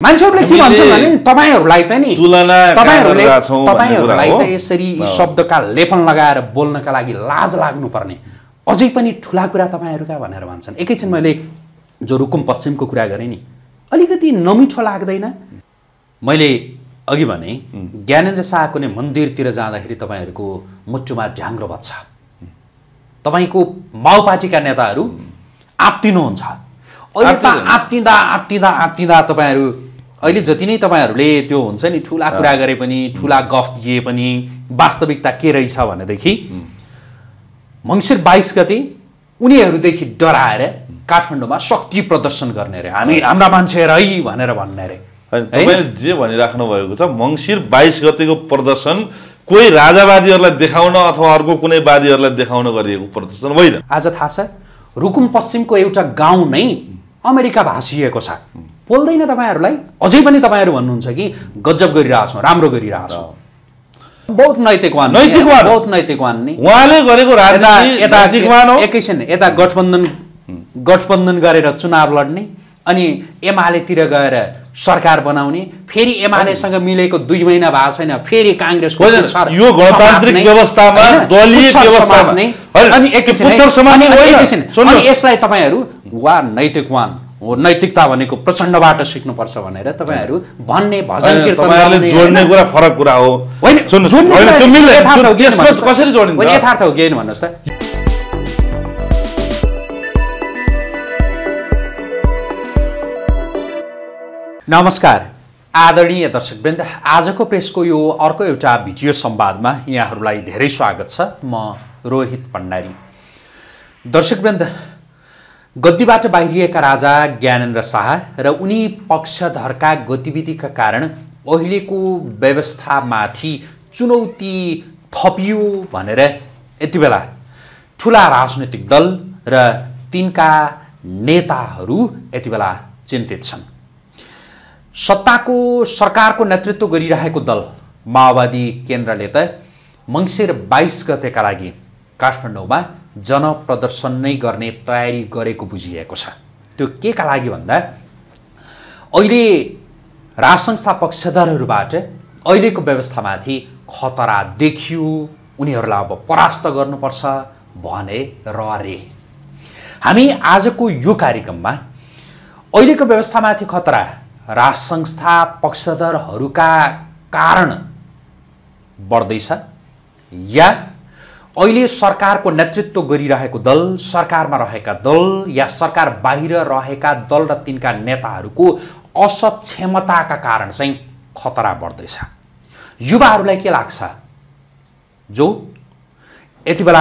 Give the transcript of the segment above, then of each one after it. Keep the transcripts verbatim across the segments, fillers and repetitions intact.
मान्छेहरूले के भन्छन् भने तपाईहरुलाई त नि तुलना तपाईहरुले तपाईहरुलाई त यसरी यी शब्दका लेपन लगाएर बोल्नका लागि लाज लाग्नु पर्ने अझै पनि ठूला कुरा तपाईहरुका भनेर भन्छन्। एकैछिन मैले जो रुकुम पश्चिमको कुरा गरे नि अलिकति नमिठो लाग्दैन? मैले अघि भने ज्ञानेन्द्र शाहको नै मन्दिरतिर जाँदाखेरि तपाईहरुको मुटुमा ढ्याङ्ग्रो बज्छ। तपाईको माओपार्टीका नेताहरू आत्तिनुहुन्छ। अहिले त आत्तिँदा आत्तिँदा आत्तिँदा तपाईहरु अहिले जति नै तपाईहरुले त्यो हुन्छ नि ठूला कुरा गरे पनि ठूला गफ दिए पनि वास्तविकता के रहेछ भनेदेखि मंसिर बाइस गते उनीहरुदेखि डराएर काठमाडौँमा शक्ति प्रदर्शन गर्ने रे हामी हाम्रा मान्छे रही भनेर भन्ने रे। तपाईले जे भनिराख्नु भएको छ मंसिर बाइस गतेको प्रदर्शन कोही राजावादीहरुलाई देखाउन अथवा अर्को कुनै वादीहरुलाई देखाउन गरिएको प्रदर्शन होइन। आज थाहा छ रुकुम पश्चिमको एउटा गाउँ नै अमेरिका भाषिएको छ। बोल्दैन तपाईहरुलाई? अझै पनि तपाईहरु भन्नुहुन्छ कि गजब गरिराछौं राम्रो गरिराछौं। बहुत नैतिकवान नैतिकवान बहुत नैतिकवान नि उहाँले गरेको राजनीति नैतिकवान हो। एकैछिन यता गठबन्धन गठबन्धन गरेर चुनाव लड्ने अनि एमाले तिर गएर सरकार बनाउने फेरि एमाले सँग मिलेको दुई महिना भएको छैन फेरि कांग्रेसको यो गणतान्त्रिक व्यवस्थामा दलीय व्यवस्थामा अनि एकैछिन अनि यसलाई तपाईहरु वा नैतिकवान हो नैतिकता भनेको प्रचण्डबाट सिक्नुपर्छ भनेर तपाईहरु भन्ने भजन कीर्तन तपाईहरुले जोड्ने कुरा फरक कुरा हो। हैन सुन्नुस् हैन त्यो मिल्दैन त्यसमा कसरी जोडिन्छ? हैन यथार्थ हो के भन्नुस् त? नमस्कार आदरणीय दर्शकवृन्द, आजको प्रेसको यो अर्को एउटा भिडियो संवादमा यहाँहरूलाई धेरै स्वागत छ। म रोहित भण्डारी। दर्शकवृन्द, गद्दीबाट बाहिरिएका राजा ज्ञानेन्द्र शाह र उनी पक्षधरका गतिविधिका कारण अहिलेको व्यवस्थामाथि चुनौती थपियो भनेर यति बेला ठूला राजनीतिक दल र तिनका नेताहरू यति बेला चिन्तित छन्। सत्ताको सरकारको नेतृत्व गरिरहेको दल माओवादी केन्द्रले त मंसिर बाइस गतेका लागि काठमाडौँमा जनप्रदर्शन नै गर्ने तयारी गरेको बुझिएको छ। त्यो के का लागि भन्दा अहिले राजसंस्था पक्षधरहरूबाट अहिलेको व्यवस्थामाथि खतरा देखियो, उनीहरूलाई अब परास्त गर्नुपर्छ भने रे। हामी आजको यो कार्यक्रममा अहिलेको व्यवस्थामाथि खतरा राजसंस्था पक्षधरहरूका कारण बढ्दैछ या अहिले सरकारको नेतृत्व गरिरहेको दल, सरकारमा रहेका दल या सरकार बाहिर रहेका दल र तिनका नेताहरूको असक्षमताका कारण चाहिँ खतरा बढ्दैछ। युवाहरूलाई के लाग्छ जो यति बेला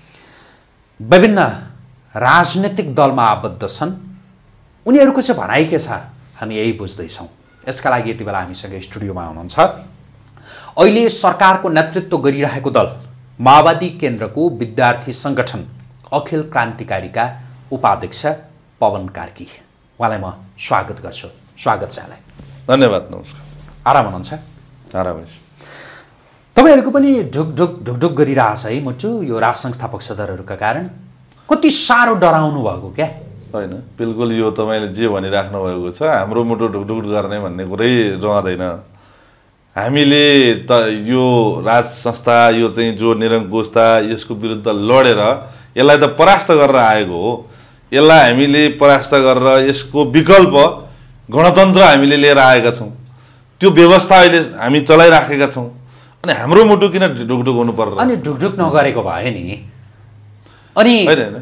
विभिन्न राजनीतिक दलमा आबद्ध छन्, उनीहरूको चाहिँ भनाइ के छ हामी यही बुझ्दैछौँ। यसका लागि यति बेला हामीसँग स्टुडियोमा हुनुहुन्छ अहिले सरकारको नेतृत्व गरिरहेको दल माओवादी केन्द्रको विद्यार्थी संगठन अखिल क्रान्तिकारीका उपाध्यक्ष पवन कार्की। उहाँलाई म स्वागत गर्छु। स्वागत छ यहाँलाई। धन्यवाद। नमस्कार। आराम हुनुहुन्छ? आराम। तपाईहरुको पनि ढुक ढुक ढुक ढुक गरिरहेछ है मुटु यो राज संस्था पक्षधरहरूका कारण? कति साह्रो डराउनु भएको क्या? होइन, बिल्कुल यो तपाईले जे भनिराख्नु भएको छ हाम्रो मुटु ढुकढुक गर्ने भन्ने कुरै रहँदैन। हामीले त यो राज संस्था यो चाहिँ जो निरङ्कुशता यसको विरुद्ध लडेर यसलाई त परास्त गरेर आएको हो। यसलाई हामीले परास्त गरेर यसको विकल्प गणतन्त्र हामीले लिएर आएका छौँ। त्यो व्यवस्था अहिले हामी चलाइराखेका छौँ। अनि हाम्रो मुटु किन ढुकढुक हुनु पर्छ? अनि ढुकढुक नगरेको भए नि अनि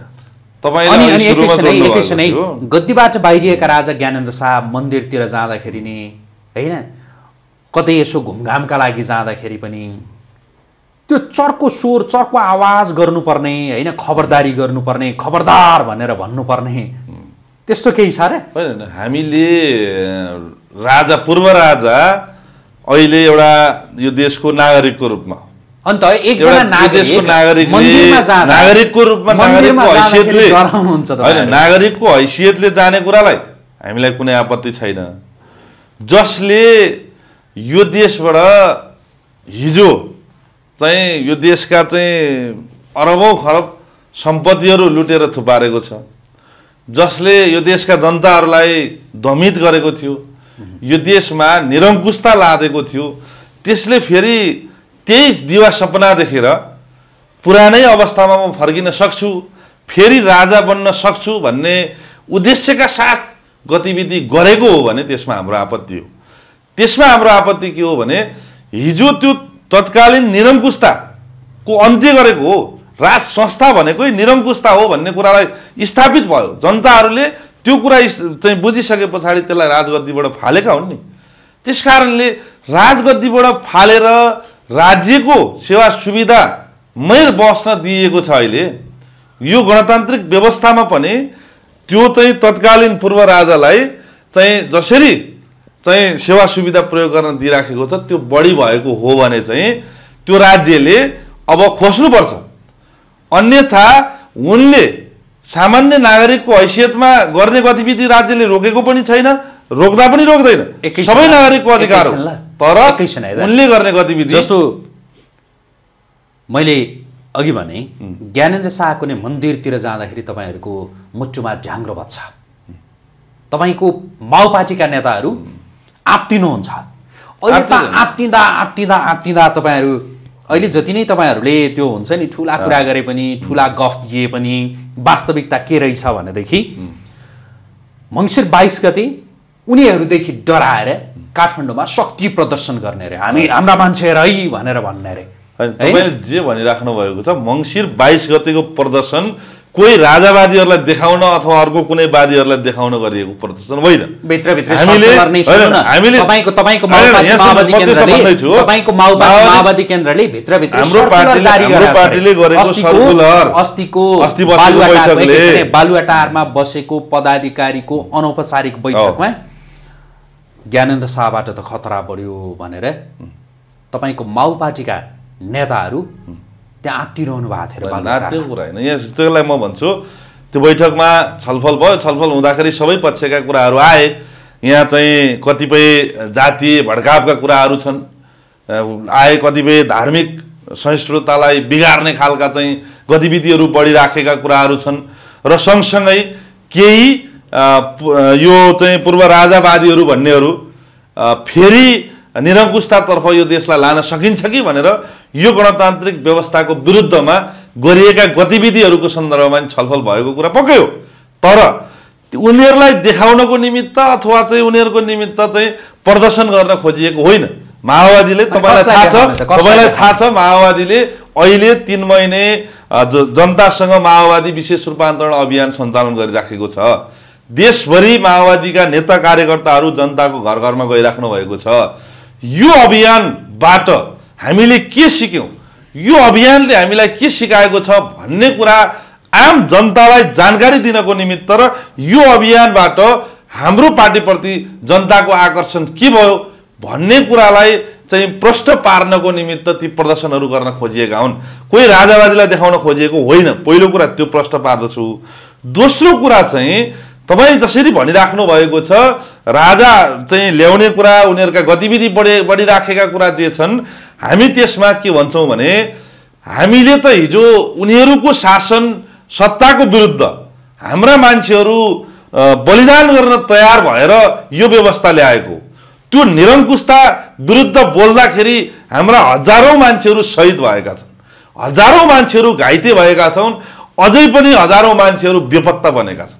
तपाईले एकैछिन है गद्दीबाट बाहिरिएका राजा ज्ञानेन्द्र शाह मन्दिरतिर जाँदाखेरि नि हैन कतै यसो घुमघामका लागि जाँदाखेरि पनि त्यो चर्को स्वर चर्को आवाज गर्नुपर्ने हैन, खबरदारी गर्नुपर्ने, खबरदार भनेर भन्नुपर्ने त्यस्तो केही छ र? हैन, हामीले राजा पूर्व राजा अहिले एउटा यो देशको नागरिकको रूपमा अन्त एकजना नागरिक नागरिक मन्दिरमा जाँदा नागरिकको रूपमा नागरिकको हैसियतले डराउनुहुन्छ त? हैन, नागरिकको हैसियतले जाने कुरालाई हामीलाई कुनै आपत्ति छैन। जसले यो देशबाट हिजो चाहिँ यो देशका चाहिँ अरबौं खरब सम्पत्तिहरू लुटेर थुपारेको छ, जसले यो देशका जनताहरूलाई दमित गरेको थियो, यो देशमा निरङ्कुशता लादेको थियो, त्यसले फेरि त्यही दिवा सपना देखेर पुरानै अवस्थामा म फर्किन सक्छु, फेरि राजा बन्न सक्छु भन्ने उद्देश्यका साथ गतिविधि गरेको हो भने त्यसमा हाम्रो आपत्ति हो। त्यसमा हाम्रो आपत्ति के हो भने हिजो त्यो तत्कालीन निरङ्कुशताको अन्त्य गरेको हो, राज संस्था भनेकै निरङ्कुशता हो भन्ने कुरालाई स्थापित भयो। जनताहरूले त्यो कुरा चाहिँ बुझिसके पछाडि त्यसलाई राजगद्दीबाट फालेका हुन् नि। त्यस कारणले राजगद्दीबाट फालेर राज्यको सेवा सुविधामै बस्न दिएको छ। अहिले यो गणतान्त्रिक व्यवस्थामा पनि त्यो चाहिँ तत्कालीन पूर्व राजालाई चाहिँ जसरी चाहिँ सेवा सुविधा प्रयोग गर्न दिइराखेको छ त्यो बढी भएको हो भने चाहिँ त्यो राज्यले अब खोज्नुपर्छ। अन्यथा उनले सामान्य नागरिकको हैसियतमा गर्ने गतिविधि राज्यले रोकेको पनि छैन, रोक्दा पनि रोक्दैन, सबै नागरिकको अधिकार हो। तर उनले गर्ने गतिविधि जस्तो मैले अघि भने ज्ञानेन्द्र शाहको नै मन्दिरतिर जाँदाखेरि तपाईँहरूको मुटुमा ढ्याङ्ग्रो बज्छ। तपाईँको माओपार्टीका नेताहरू आत्तिनुहुन्छ। अहिले त आत्तिँदा आत्तिँदा आत्तिँदा तपाईँहरू अहिले जति नै तपाईँहरूले त्यो हुन्छ नि ठुला कुरा गरे पनि, ठुला गफ दिए पनि वास्तविकता के रहेछ भनेदेखि मङ्सिर बाइस गते उनीहरूदेखि डराएर काठमाडौँमा शक्ति प्रदर्शन गर्ने अरे, हामी हाम्रा मान्छे है भनेर भन्ने अरे। तपाईँले जे भनिराख्नु भएको छ मङ्सिर बाइस गतेको प्रदर्शन कोही राजावादीहरूलाई देखाउन अथवा अर्को कुनै वादीहरूलाई देखाउन गरिएको प्रदर्शन होइन। भित्रभित्र तपाईँको तपाईँको माओवादी केन्द्रले तपाईँको माओवादी केन्द्रले भित्रभित्र सर्कुलर जारी गरेको अस्तिको बालुवाटारमा बसेको पदाधिकारीको अनौपचारिक बैठकमा ज्ञानेन्द्र शाहबाट त खतरा बढ्यो भनेर तपाईँको माओपार्टीका नेताहरू त्यहाँ आत्तिरहनु भएको थियो। कुरा होइन, यहाँ त्यसलाई म भन्छु त्यो बैठकमा छलफल भयो। छलफल हुँदाखेरि सबै पक्षका कुराहरू आए। यहाँ चाहिँ कतिपय जातीय भड्कावका कुराहरू छन् आए, कतिपय धार्मिक सहिष्णुतालाई बिगार्ने खालका चाहिँ गतिविधिहरू बढिराखेका कुराहरू छन् र सँगसँगै केही यो चाहिँ पूर्व राजावादीहरू भन्नेहरू फेरि निरङ्कुशतातर्फ यो देशलाई लान सकिन्छ कि भनेर यो गणतान्त्रिक व्यवस्थाको विरुद्धमा गरिएका गतिविधिहरूको सन्दर्भमा छलफल भएको कुरा पक्कै हो। तर उनीहरूलाई देखाउनको निमित्त अथवा चाहिँ उनीहरूको निमित्त चाहिँ प्रदर्शन गर्न खोजिएको होइन। माओवादीले तपाईँलाई थाहा छ तपाईँलाई थाहा छ माओवादीले अहिले तीन महिने जनतासँग माओवादी विशेष रूपान्तरण अभियान सञ्चालन गरिराखेको छ। देशभरि माओवादीका नेता कार्यकर्ताहरू जनताको घर घरमा गइराख्नु भएको छ। यो अभियानबाट हामीले के सिक्यौँ, यो अभियानले हामीलाई के सिकाएको छ भन्ने कुरा आम जनतालाई जानकारी दिनको निमित्त र यो अभियानबाट हाम्रो पार्टीप्रति जनताको आकर्षण के भयो भन्ने कुरालाई चाहिँ प्रश्न पार्नको निमित्त ती प्रदर्शनहरू गर्न खोजिएका हुन्। कोही राजावादीलाई देखाउन खोजिएको होइन। पहिलो कुरा त्यो प्रश्न पार्दछु। दोस्रो कुरा चाहिँ तपाईँ जसरी भनिराख्नु भएको छ राजा चाहिँ ल्याउने कुरा, उनीहरूका गतिविधि बढे बढिराखेका कुरा जे छन्, हामी त्यसमा के भन्छौँ भने हामीले त हिजो उनीहरूको शासन सत्ताको विरुद्ध हाम्रा मान्छेहरू बलिदान गर्न तयार भएर यो व्यवस्था ल्याएको। त्यो निरङ्कुशता विरुद्ध बोल्दाखेरि हाम्रा हजारौँ मान्छेहरू शहीद भएका छन्, हजारौँ मान्छेहरू घाइते भएका छन्, अझै पनि हजारौँ मान्छेहरू बेपत्ता बनेका छन्।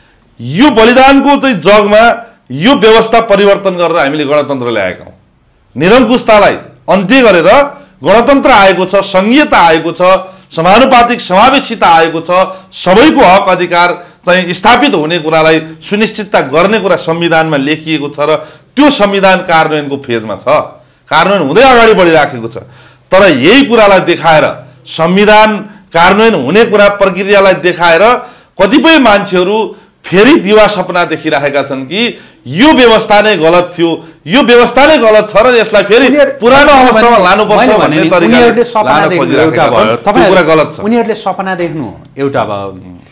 यो बलिदानको चाहिँ जगमा यो व्यवस्था परिवर्तन गरेर हामीले गणतन्त्र ल्याएका हौँ। निरङ्कुशतालाई अन्त्य गरेर गणतन्त्र आएको छ, संघीयता आएको छ, समानुपातिक समावेशिता आएको छ, सबैको हक अधिकार चाहिँ स्थापित हुने कुरालाई सुनिश्चितता गर्ने कुरा संविधानमा लेखिएको छ र त्यो संविधान कार्यान्वयनको फेजमा छ, कार्यान्वयन हुँदै अगाडि बढिराखेको छ। तर यही कुरालाई देखाएर संविधान कार्यान्वयन हुने कुरा प्रक्रियालाई देखाएर कतिपय मान्छेहरू फेरि दिवा सपना देखिरहेका छन् कि यो व्यवस्था नै गलत थियो, यो व्यवस्था नै गलत छ र यसलाई फेरि पुरानो अवस्थामा लानुपर्छ भन्ने उनीहरूले सपना देख्नु एउटा भयो। कुरा गलत छ। उनीहरूले सपना देख्नु एउटा भयो।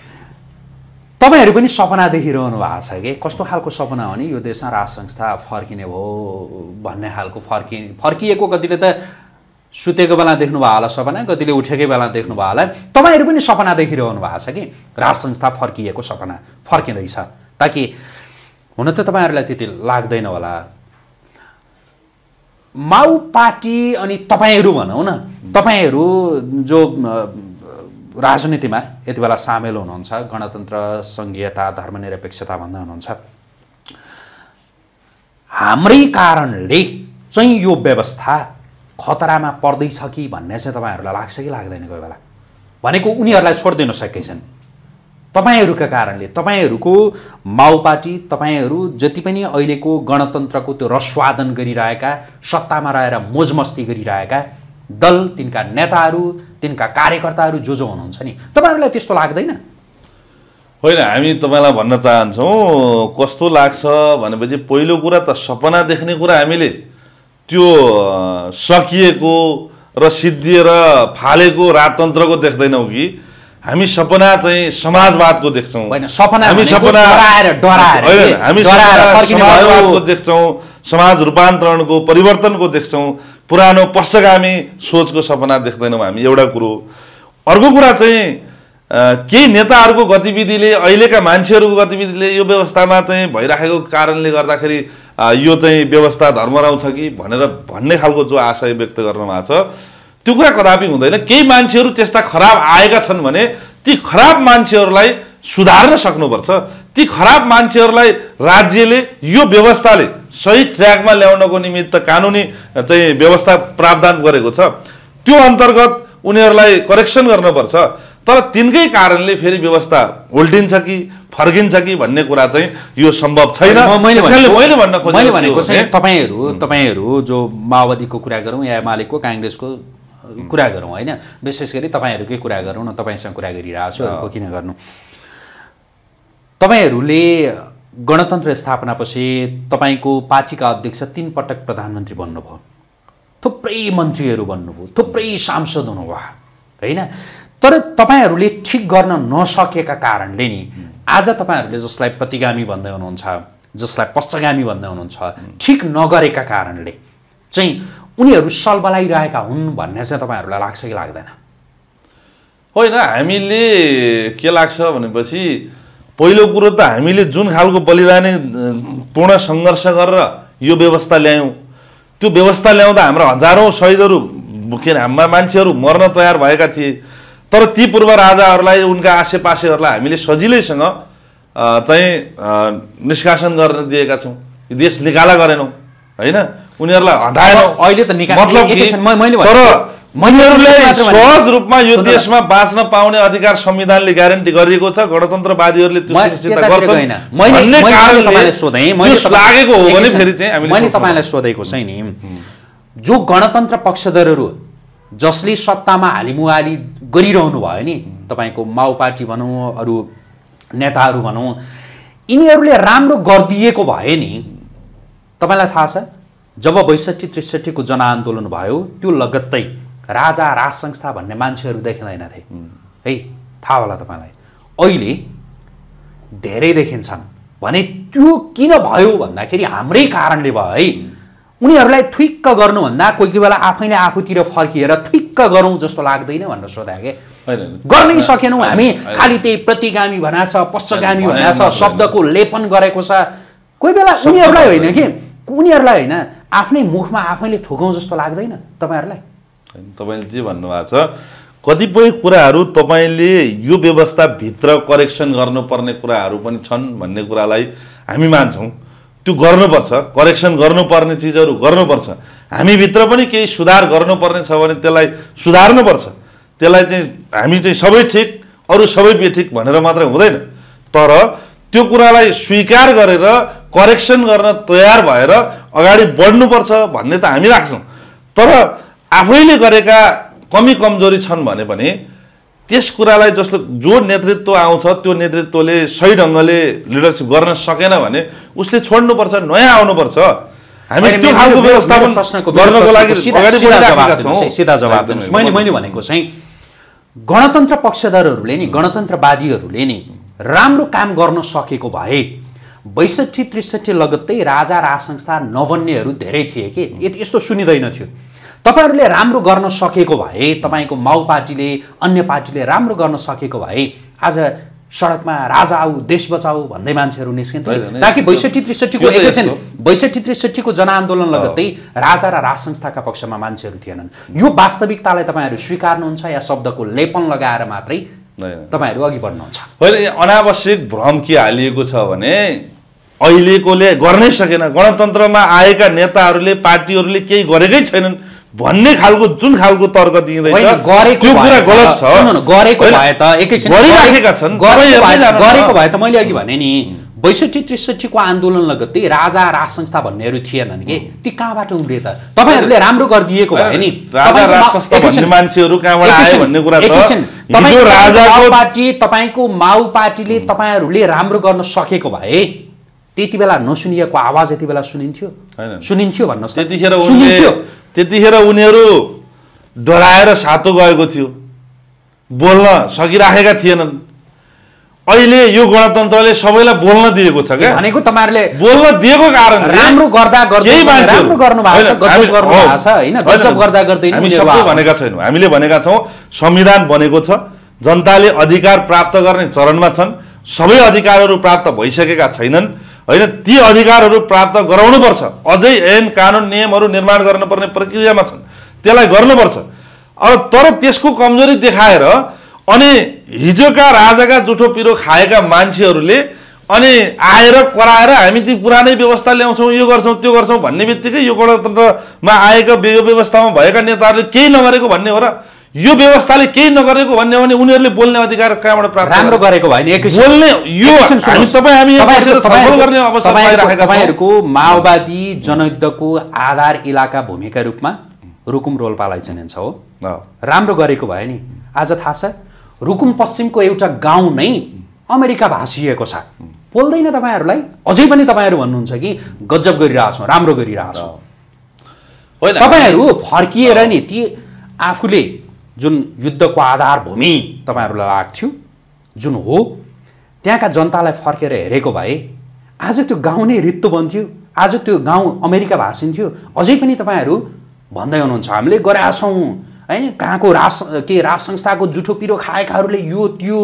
तपाईँहरू पनि सपना देखिरहनु भएको छ कि कस्तो खालको सपना हो नि यो देशमा राज संस्था फर्किने भयो भन्ने खालको फर्कि फर्किएको कतिले त सुतेको बेला देख्नु भयो होला सपना, कतिले उठेकै बेला देख्नु भयो होला। तपाईँहरू पनि सपना देखिरहनु भएको छ कि राज संस्था फर्किएको सपना फर्किँदैछ, ताकि हुन त तपाईँहरूलाई त्यति लाग्दैन होला। माउ पार्टी अनि तपाईँहरू भनौँ न, तपाईँहरू जो राजनीतिमा यति बेला सामेल हुनुहुन्छ, गणतन्त्र सङ्घीयता धर्मनिरपेक्षता भन्दै हुनुहुन्छ, हाम्रै कारणले चाहिँ यो व्यवस्था खतरामा पर्दैछ कि भन्ने चाहिँ तपाईँहरूलाई लाग्छ कि लाग्दैन? कोही बेला भनेको उनीहरूलाई छोडिदिन सकेछन् तपाईँहरूका कारणले। तपाईँहरूको माओ पार्टी, तपाईँहरू जति पनि अहिलेको गणतन्त्रको त्यो रसवादन गरिरहेका, सत्तामा रहेर मोजमस्ती गरिरहेका दल, तिनका नेताहरू, तिनका कार्यकर्ताहरू जो जो हुनुहुन्छ नि, तपाईँहरूलाई त्यस्तो लाग्दैन? होइन, हामी तपाईँलाई भन्न चाहन्छौँ कस्तो लाग्छ भनेपछि पहिलो कुरा त सपना देख्ने कुरा हामीले त्यो सकिएको र सिद्धिएर फालेको राजतन्त्रको देख्दैनौँ कि हामी सपना चाहिँ समाजवादको देख्छौँ। होइन, सपना हामी सपना डराएर हामी समाजवादको देख्छौँ, समाज रूपान्तरणको परिवर्तनको देख्छौँ, पुरानो पश्चगामी सोचको सपना देख्दैनौँ हामी, एउटा कुरो। अर्को कुरा चाहिँ केही नेताहरूको गतिविधिले, अहिलेका मान्छेहरूको गतिविधिले यो व्यवस्थामा चाहिँ भइराखेको कारणले गर्दाखेरि यो चाहिँ व्यवस्था धर्मराउ छ कि भनेर भन्ने खालको जो आशय व्यक्त गर्न भएको छ त्यो कुरा कदापि हुँदैन। केही मान्छेहरू त्यस्ता खराब आएका छन् भने ती खराब मान्छेहरूलाई सुधार्न सक्नुपर्छ। ती खराब मान्छेहरूलाई राज्यले, यो व्यवस्थाले सही ट्र्याकमा ल्याउनको निमित्त कानुनी चाहिँ व्यवस्था प्रावधान गरेको छ, त्यो अन्तर्गत उनीहरूलाई करेक्सन गर्नुपर्छ। तर तिनकै कारणले फेरि व्यवस्था उल्टिन्छ कि फर्किन्छ कि भन्ने कुरा चाहिँ यो सम्भव छैन। मैले भन्न मैले भनेको चाहिँ तपाईँहरू तपाईँहरू जो माओवादीको कुरा गरौँ या एमालेको काङ्ग्रेसको कुरा गरौँ, होइन, विशेष गरी तपाईँहरूकै कुरा गरौँ न, तपाईँसँग कुरा गरिरहेको छु, अरूको किन गर्नु। तपाईँहरूले गणतन्त्र स्थापनापछि तपाईँको पार्टीका अध्यक्ष तीन पटक प्रधानमन्त्री बन्नुभयो, थुप्रै मन्त्रीहरू बन्नुभयो, थुप्रै सांसद हुनुभयो, होइन। तर तपाईँहरूले ठिक गर्न नसकेका कारणले नि आज तपाईँहरूले जसलाई प्रतिगामी भन्दै हुनुहुन्छ, जसलाई पश्चगामी भन्दै हुनुहुन्छ, ठिक नगरेका कारणले चाहिँ उनीहरू सलबलाइरहेका हुन् भन्ने चाहिँ तपाईँहरूलाई लाग्छ कि लाग्दैन? होइन, हामीले के लाग्छ भनेपछि पहिलो कुरो त हामीले जुन खालको बलिदानी पूर्ण सङ्घर्ष गरेर यो व्यवस्था ल्यायौँ, त्यो व्यवस्था ल्याउँदा हाम्रो हजारौँ शहीदहरू के हाम्रा मान्छेहरू मर्न तयार भएका थिए। तर ती पूर्व राजाहरूलाई, उनका आसेपासेहरूलाई हामीले सजिलैसँग चाहिँ निष्कासन गर्न दिएका छौँ, देश निकाला गरेनौँ, होइन, उनीहरूलाई हटाएनौँ। अहिले त मतलब तर उनीहरूलाई सहज रूपमा यो देशमा बाँच्न पाउने अधिकार संविधानले ग्यारेन्टी गरिएको छ, गणतन्त्रवादीहरूले त्यो सुनिश्चित गर्छन् भन्ने कारणले सोधेँ। लागेको हो भने फेरि चाहिँ हामीले मैले तपाईँलाई सोधेको चाहिँ नि, जो गणतन्त्र पक्षधरहरू जसले सत्तामा हालिमुहाली गरिरहनु भयो नि, तपाईँको माओ पार्टी भनौँ, अरू नेताहरू भनौँ, यिनीहरूले राम्रो गरिदिएको भए नि, तपाईँलाई थाहा छ जब बैसठी त्रिसठीको जनआन्दोलन भयो त्यो लगत्तै राजा राज संस्था भन्ने मान्छेहरू देखिँदैनथे है, थाहा होला तपाईँलाई। अहिले धेरै देखिन्छन् भने त्यो किन भयो भन्दाखेरि हाम्रै कारणले भयो है। उनीहरूलाई थुइक्क गर्नुभन्दा कोही कोही बेला आफैले आफूतिर फर्किएर थुइक्क गरौँ जस्तो लाग्दैन भनेर सोधा के गर्नै सकेनौँ हामी। खालि त्यही प्रतिगामी भनेको छ, पश्चगामी भनेको छ, शब्दको लेपन गरेको छ। कोही बेला उनीहरूलाई होइन कि उनीहरूलाई होइन आफ्नै मुखमा आफैले थुकौँ जस्तो लाग्दैन तपाईँहरूलाई? तपाईँले जे भन्नुभएको छ कतिपय कुराहरू तपाईँले यो व्यवस्थाभित्र करेक्सन गर्नुपर्ने कुराहरू पनि छन् भन्ने कुरालाई हामी मान्छौँ। त्यो गर्नुपर्छ, करेक्सन गर्नुपर्ने चिजहरू गर्नुपर्छ। हामीभित्र पनि केही सुधार गर्नुपर्ने छ भने त्यसलाई सुधार्नुपर्छ। त्यसलाई चाहिँ हामी चाहिँ सबै ठिक, अरू सबै बेठिक भनेर मात्रै हुँदैन। तर त्यो कुरालाई स्वीकार गरेर करेक्सन गर्न तयार भएर अगाडि बढ्नुपर्छ भन्ने त हामी राख्छौँ। तर आफैले गरेका कमी कमजोरी छन् भने पनि त्यस कुरालाई जस्तो जो नेतृत्व आउँछ त्यो नेतृत्वले सही ढङ्गले लिडरसिप गर्न सकेन भने उसले छोड्नुपर्छ, नयाँ आउनुपर्छ। हामी त्यो खालको व्यवस्थापन गर्नको लागि सिधा जवाब दिनुहोस्। मैले मैले भनेको चाहिँ गणतन्त्र पक्षधरहरूले नि, गणतन्त्रवादीहरूले नि राम्रो काम गर्न सकेको भए बैसठी त्रिसठी लगत्तै राजा राज संस्था नबन्नेहरू धेरै थिए कि यस्तो सुनिँदैन थियो। तपाईँहरूले राम्रो गर्न सकेको भए, तपाईँको माओ पार्टीले, अन्य पार्टीले राम्रो गर्न सकेको भए आज सडकमा राजा आऊ देश बचाऊ भन्दै मान्छेहरू निस्किन्थे ताकि बैसठी त्रिसठीको एकैछिन बैसठी त्रिसठीको जनआन्दोलन लगत्तै राजा र राज संस्थाका पक्षमा मान्छेहरू थिएनन्। यो वास्तविकतालाई तपाईँहरू स्वीकार्नुहुन्छ या शब्दको लेपन लगाएर मात्रै तपाईँहरू अघि बढ्नुहुन्छ? होइन, अनावश्यक भ्रम के हालिएको छ भने अहिलेकोले गर्नै सकेन, गणतन्त्रमा आएका नेताहरूले पार्टीहरूले केही गरेकै छैनन् भन्ने खालको जुन खालको तर्क दिँदैछ त्यो कुरा गलत छ। सुन्नु न, गरेको भए त एकैछिन गरिराखेका छन्, गरेको भए त मैले अघि भने नि बैसठी त्रिसठीको आन्दोलन लगत्तै राजा राज संस्था भन्नेहरू थिएनन् के, ती कहाँबाट उम्रे त? तपाईँहरूले राम्रो गरिदिएको भए नि राजा राज संस्था भन्ने मान्छेहरू कहाँबाट आए भन्ने कुरा त तपाईँको राजाको पार्टी तपाईँको माओ पार्टीले तपाईँहरूले राम्रो गर्न सकेको भए त्यति बेला नसुनिएको आवाज यति बेला सुनिन्थ्यो सुनिन्थ्यो भन्नुहोस्। त्यतिखेर सुनिन्थ्यो, त्यतिखेर उनीहरू डराएर सातो गएको थियो, बोल्न सकिराखेका थिएनन्। अहिले यो गणतन्त्रले सबैलाई बोल्न दिएको छ क्या, भनेको तपाईँहरूले बोल्न दिएको कारण राम्रो गर्दा गर्दै राम्रो गर्नु भएको छ, गजब गर्नु भएको छ हैन, गजब गर्दा गर्दै हामी सबै भनेका छैनौँ। हामीले भनेका छौँ संविधान बनेको छ, जनताले अधिकार प्राप्त गर्ने चरणमा छन्, सबै अधिकारहरू प्राप्त भइसकेका छैनन् होइन, ती अधिकारहरू प्राप्त गराउनुपर्छ। अझै ऐन कानुन नियमहरू निर्माण गर्नुपर्ने प्रक्रियामा छन्, त्यसलाई गर्नुपर्छ। अब तर त्यसको कमजोरी देखाएर अनि हिजोका राजाका जुठो पिरो खाएका मान्छेहरूले अनि आएर कराएर हामी चाहिँ पुरानै व्यवस्था ल्याउँछौँ, यो गर्छौँ त्यो गर्छौँ भन्ने बित्तिकै यो गणतन्त्रमा आएको यो व्यवस्थामा भएका नेताहरूले केही नगरेको भन्ने हो र यो व्यवस्थाले केही नगरेको भन्ने हो भने उनीहरूले बोल्ने अधिकार कहाँबाट प्राप्त राम्रो गरेको भएन एकैछिन बोल्ने यो हामी सबै हामी छलफल गर्ने अवसर पाइराखेका छौँ। तपाईँहरूको माओवादी जनयुद्धको आधार इलाका भूमिका रूपमा रुकुम रोल्पालाई चिनिन्छ हो, राम्रो गरेको भए नि आज थाहा छ रुकुम पश्चिमको एउटा गाउँ नै अमेरिका भाषिएको छ, बोल्दैन तपाईँहरूलाई? अझै पनि तपाईँहरू भन्नुहुन्छ कि गजब गरिरहेछौँ, राम्रो गरिरहेछौँ। तपाईँहरू फर्किएर नि ती आफूले जुन युद्धको आधार भूमि तपाईँहरूलाई लाग्थ्यो जुन हो त्यहाँका जनतालाई फर्केर हेरेको भए आज त्यो गाउँ नै रित्तो बन्थ्यो, आज त्यो गाउँ अमेरिका भाषिन्थ्यो। अझै पनि तपाईँहरू भन्दै हुनुहुन्छ हामीले गरेका छौँ होइन, कहाँको राज के राज संस्थाको जुठो पिरो खाएकाहरूले यो त्यो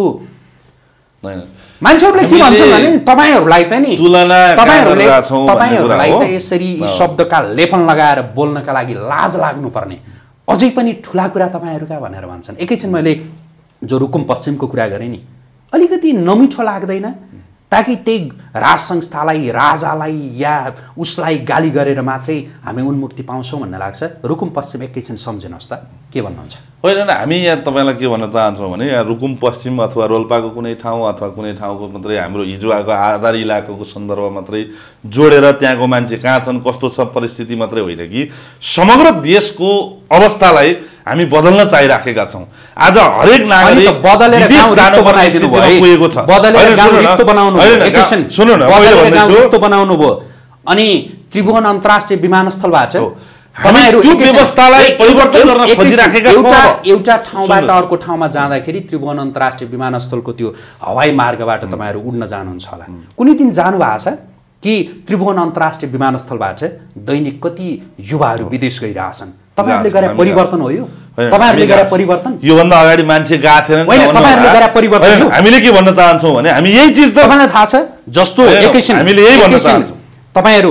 मान्छेहरूले के भन्छन् भने तपाईँहरूलाई त नि तपाईँहरूले तपाईँहरूलाई त यसरी यी शब्दका लेपन लगाएर बोल्नका लागि लाज लाग्नुपर्ने, अझै पनि ठुला कुरा तपाईँहरूका भनेर भन्छन्। एकैछिन मैले जो रुकुम पश्चिमको कुरा गरेँ नि अलिकति नमिठो लाग्दैन ताकि त्यही राज संस्थालाई राजालाई या उसलाई गाली गरेर मात्रै हामी उन्मुक्ति पाउँछौँ भन्ने लाग्छ? रुकुम पश्चिम एकैछिन सम्झिनुहोस् त, के भन्नुहुन्छ? होइन, हामी यहाँ तपाईँलाई के भन्न चाहन्छौँ भने यहाँ रुकुम पश्चिम अथवा रोल्पाको कुनै ठाउँ अथवा कुनै ठाउँको मात्रै हाम्रो हिजो आएको आधार इलाकाको सन्दर्भ मात्रै जोडेर त्यहाँको मान्छे कहाँ छन् कस्तो छ परिस्थिति मात्रै होइन कि समग्र देशको अवस्थालाई हामी बदल्न चाहिराखेका छौँ। आज हरेक नागरिक बदलेर गाउँ रित्तो बनाइदिनु भयो, बदलेर गाउँ रित्तो बनाउनु भयो, एकैछिन सुन्नु न, बदलेर गाउँ रित्तो बनाउनु भयो अनि त्रिभुवन अन्तर्राष्ट्रिय विमानस्थलबाट तपाईहरु त्यो व्यवस्थालाई परिवर्तन गर्न खोजिराखेका छौँ। एउटा एउटा ठाउँबाट अर्को ठाउँमा जाँदाखेरि त्रिभुवन अन्तर्राष्ट्रिय विमानस्थलको त्यो हवाई मार्गबाट तपाईहरु उड्न जानुहुन्छ होला, कुनै दिन जानु भएको छ कि त्रिभुवन अन्तर्राष्ट्रिय विमानस्थलबाट दैनिक कति युवाहरू विदेश गइरहेछन्? तपाईहरुले गरे परिवर्तन हो यो? तपाईहरुले गरे परिवर्तन? यो भन्दा अगाडि मान्छे गएको थिएन हैन, तपाईहरुले गरे परिवर्तन हो। हामीले के भन्न चाहन्छौँ भने हामी यही चीज त तपाईलाई थाहा छ जस्तो एकैछिन हामीले यही भन्न चाहन्छौँ, तपाईहरु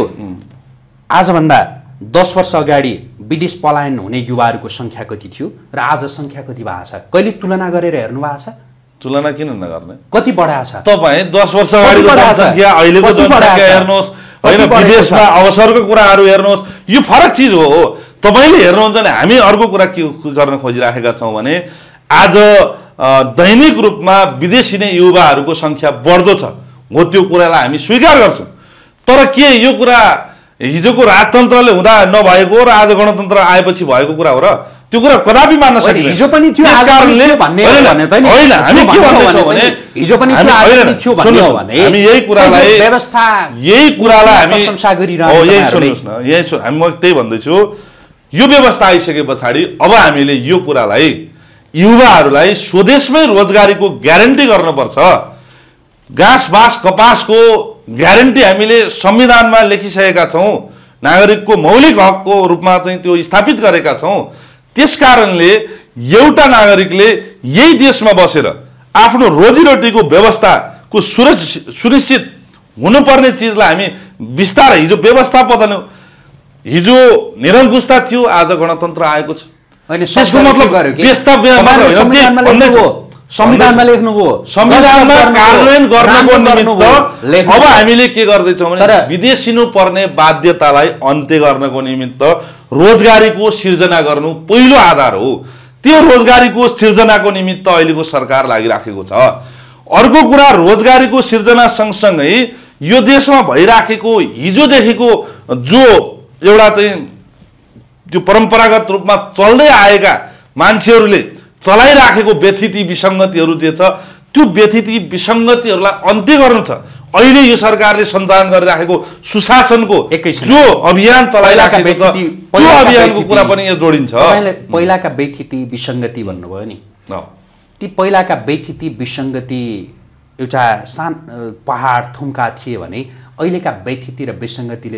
आज भन्दा दस वर्ष अगाडि विदेश पलायन हुने युवाहरूको संख्या कति थियो र आज संख्या कति भएको छ? कहिले तुलना गरेर हेर्नु भएको छ? तुलना किन नगर्ने? कति बढाएको छ? तपाई दस वर्ष अगाडिको जनसंख्या अहिलेको जनसंख्या हेर्नुहोस् हैन, विदेशमा अवसरको कुराहरू हेर्नुहोस्, यो फरक चीज हो। तपाईले हेर्नुहुन्छ भने हामी अर्को कुरा के गर्न खोजिराखेका छौँ भने आज दैनिक रूपमा विदेशी नै युवाहरूको संख्या बढ्दो छ हो, त्यो कुरालाई हामी स्वीकार गर्छौँ। तर के यो कुरा हिजोको राजतन्त्रले हुँदा नभएको र आज गणतन्त्र आएपछि भएको कुरा हो र? त्यो कुरा कदापि मान्न सकिँदैन। हिजो पनि थियो आज पनि थियो भन्ने भने त नि हैन, हामी के भन्दैछौँ भने हिजो पनि थियो आज पनि थियो भन्ने हो भने हामी यही कुरालाई व्यवस्था यही कुरालाई हामी प्रशंसा गरिरहेका हो। यही सुन्नुस् न, यही हामी म त्यही भन्दैछु, यो व्यवस्था आइसके पछाडि अब हामीले यो कुरालाई युवाहरूलाई स्वदेशमै रोजगारीको ग्यारेन्टी गर्नुपर्छ। घाँस बाँस कपासको ग्यारेन्टी हामीले संविधानमा लेखिसकेका छौँ, नागरिकको मौलिक हकको रूपमा चाहिँ त्यो स्थापित गरेका छौँ। त्यसकारणले एउटा नागरिकले यही देशमा बसेर आफ्नो रोजीरोटीको व्यवस्थाको सुनिश्चित हुनुपर्ने चिजलाई हामी बिस्तारै हिजो व्यवस्था बदल्यौँ। हिजो निरङ्कुशता थियो, आज गणतन्त्र आएको छ। त्यसको मतलब संविधानमा लेख्नुभयो, संविधानमा कार्यान्वयन गर्नको निमित्त अब हामीले के गर्दैछौँ भने विदेशिनु पर्ने बाध्यतालाई अन्त्य गर्नको निमित्त रोजगारीको सिर्जना गर्नु पहिलो आधार हो। त्यो रोजगारीको सिर्जनाको निमित्त अहिलेको सरकार लागिराखेको छ। अर्को कुरा, रोजगारीको सिर्जना सँगसँगै यो देशमा भइराखेको हिजोदेखिको जो एउटा चाहिँ त्यो परम्परागत रूपमा चल्दै आएका मान्छेहरूले चलाइराखेको व्यथिति विसङ्गतिहरू जे छ, त्यो व्यथिति विसङ्गतिहरूलाई अन्त्य गर्नु छ। अहिले यो सरकारले सञ्चालन गरिराखेको सुशासनको जो अभियान चलाइराखेको छ, त्यो अभियानको कुरा पनि यहाँ जोडिन्छ। पहिलाका व्यथिति विसङ्गति भन्नुभयो नि, ती पहिलाका व्यथिति विसङ्गति एउटा सान पहाड थुम्का थिए भने अहिलेका व्यथिति र विसङ्गतिले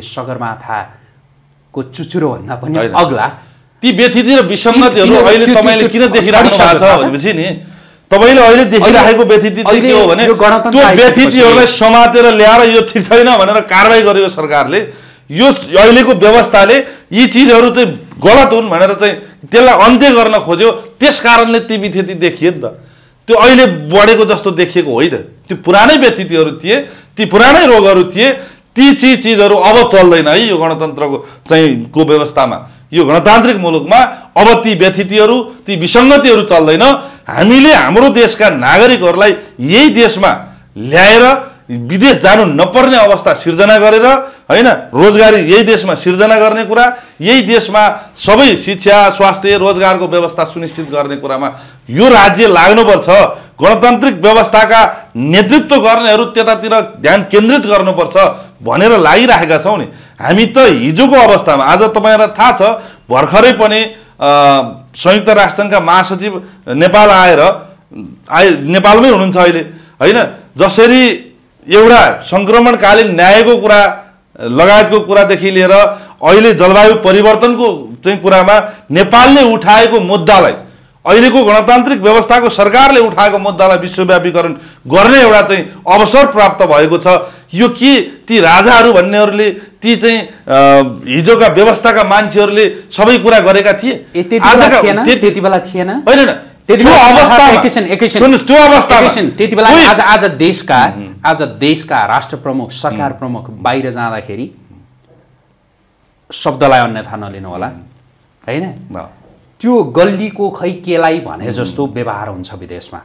सगरमाथाको चुचुरो भन्दा पनि अग्ला ती व्यथिति र विसङ्गतिहरू अहिले तपाईँले किन देखिराख्नु भएको छ भनेपछि नि, तपाईँले अहिले देखिराखेको व्यथिति चाहिँ के हो भने त्यो व्यथितिहरूलाई समातेर ल्याएर यो ठिक छैन भनेर कारवाही गर्यो सरकारले। यो अहिलेको व्यवस्थाले यी चिजहरू चाहिँ गलत हुन् भनेर चाहिँ त्यसलाई अन्त्य गर्न खोज्यो, त्यस कारणले ती व्यथिति देखिए नि त। त्यो अहिले बढेको जस्तो देखिएको होइन, त्यो पुरानै व्यथितिहरू थिए, ती पुरानै रोगहरू थिए। ती चिज चिजहरू अब चल्दैन है यो गणतन्त्रको चाहिँ को व्यवस्थामा, यो गणतान्त्रिक मुलुकमा अब ती व्यथितिहरू ती विसङ्गतिहरू चल्दैन। हामीले हाम्रो देशका नागरिकहरूलाई यही देशमा ल्याएर विदेश जानु नपर्ने अवस्था सिर्जना गरेर हैन, रोजगारी यही देशमा सिर्जना गर्ने कुरा, यही देशमा सबै शिक्षा स्वास्थ्य रोजगारको व्यवस्था सुनिश्चित गर्ने कुरामा यो राज्य लाग्नुपर्छ। गणतान्त्रिक व्यवस्थाका नेतृत्व गर्नेहरू त्यतातिर ध्यान केन्द्रित गर्नुपर्छ भनेर लागिराखेका छौँ नि। हामी त हिजोको अवस्थामा, आज तपाईँहरूलाई थाहा छ भर्खरै पनि संयुक्त राष्ट्रसङ्घका महासचिव नेपाल आएर आए नेपालमै हुनुहुन्छ अहिले होइन। जसरी एउटा सङ्क्रमणकालीन न्यायको कुरा लगायतको कुरादेखि लिएर अहिले जलवायु परिवर्तनको चाहिँ कुरामा नेपालले उठाएको मुद्दालाई, अहिलेको गणतान्त्रिक व्यवस्थाको सरकारले उठाएको मुद्दालाई विश्वव्यापीकरण गर्ने एउटा चाहिँ अवसर प्राप्त भएको छ। यो के ती राजाहरू भन्नेहरूले, ती चाहिँ हिजोका व्यवस्थाका मान्छेहरूले सबै कुरा गरेका थिए? त्यति बेला थिएन होइन त्यति अवस्था एकैछिन एकैछिन त्यो अवस्था त्यति बेला आज आज देशका आज देशका राष्ट्र प्रमुख सरकार प्रमुख बाहिर जाँदाखेरि शब्दलाई अन्यथा नलिनु होला होइन, त्यो गल्लीको खै केलाई भने जस्तो व्यवहार हुन्छ विदेशमा।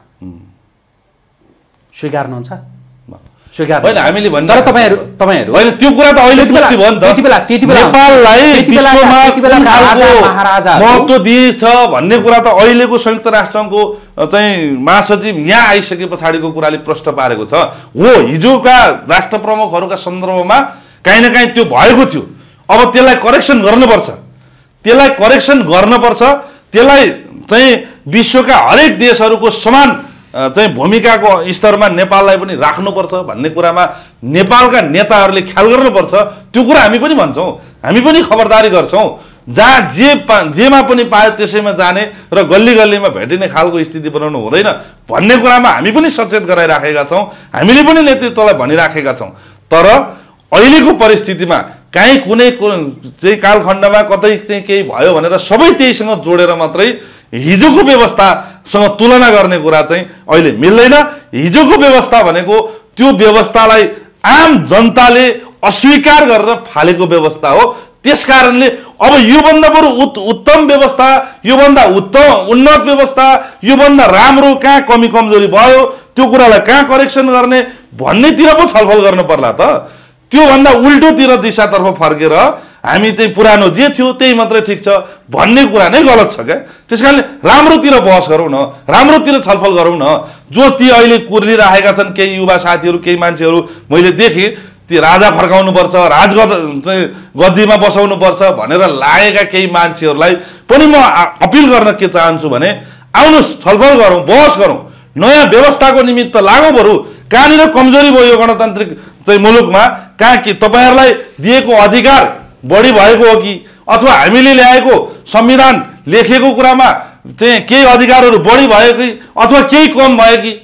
स्वीकार्नुहुन्छ? स्वीकार होइन हामीले भन्दा तर तपाईँहरू तपाईँहरू होइन त्यो कुरा त अहिले पुष्टि भयो नि त। त्यति बेला त्यति बेला नेपाललाई विश्वमा त्यति बेला राजा महाराजा महत्त्व दिएछ भन्ने कुरा त अहिलेको संयुक्त राष्ट्रसङ्घको चाहिँ महासचिव यहाँ आइसके पछाडिको कुराले प्रश्न पारेको छ। हो हिजोका राष्ट्र प्रमुखहरूका सन्दर्भमा काहीँ न काहीँ त्यो भएको थियो, अब त्यसलाई करेक्सन गर्नुपर्छ, त्यसलाई करेक्सन गर्नुपर्छ, त्यसलाई चाहिँ विश्वका हरेक देशहरूको समान चाहिँ भूमिकाको स्तरमा नेपाललाई पनि राख्नुपर्छ भन्ने कुरामा नेपालका नेताहरूले ख्याल गर्नुपर्छ। त्यो कुरा हामी पनि भन्छौँ, हामी पनि खबरदारी गर्छौँ। जहाँ जे पा जेमा पनि पायो त्यसैमा जाने र गल्ली गल्लीमा भेटिने खालको स्थिति बनाउनु हुँदैन भन्ने कुरामा हामी पनि सचेत गराइराखेका छौँ, हामीले पनि नेतृत्वलाई भनिराखेका छौँ। तर अहिलेको परिस्थितिमा काहीँ कुनै चाहिँ कालखण्डमा कतै चाहिँ केही भयो भनेर सबै त्यहीसँग जोडेर मात्रै हिजोको व्यवस्थासँग तुलना गर्ने कुरा चाहिँ अहिले मिल्दैन। हिजोको व्यवस्था भनेको त्यो व्यवस्थालाई आम जनताले अस्वीकार गरेर फालेको व्यवस्था हो। त्यस कारणले अब योभन्दा बरु उत् उत्तम व्यवस्था, योभन्दा उत्तम उन्नत व्यवस्था, योभन्दा राम्रो कहाँ कमी कमजोरी भयो, त्यो कुरालाई कहाँ करेक्सन गर्ने भन्नेतिर पो छलफल गर्नु पर्ला त। त्योभन्दा उल्टोतिर दिशातर्फ फर्केर हामी चाहिँ पुरानो जे थियो त्यही मात्रै ठिक छ भन्ने कुरा नै गलत छ क्या। त्यस कारणले राम्रोतिर बहस गरौँ न, राम्रोतिर छलफल गरौँ न। जो ती अहिले कुर्लिराखेका छन् केही युवा साथीहरू, केही मान्छेहरू मैले देखेँ, ती राजा फर्काउनुपर्छ, राजगद चाहिँ गद्दीमा बसाउनुपर्छ भनेर लागेका केही मान्छेहरूलाई पनि म अपिल गर्न के चाहन्छु भने आउनुहोस् छलफल गरौँ, बहस गरौँ, नयाँ व्यवस्थाको निमित्त लागौँ। बरु कहाँनिर कमजोरी भयो यो गणतान्त्रिक चाहिँ मुलुकमा, कहाँ कि तपाईँहरूलाई दिएको अधिकार बढी भएको हो कि अथवा हामीले ल्याएको संविधान लेखेको कुरामा चाहिँ केही अधिकारहरू बढी भयो कि अथवा केही कम भयो कि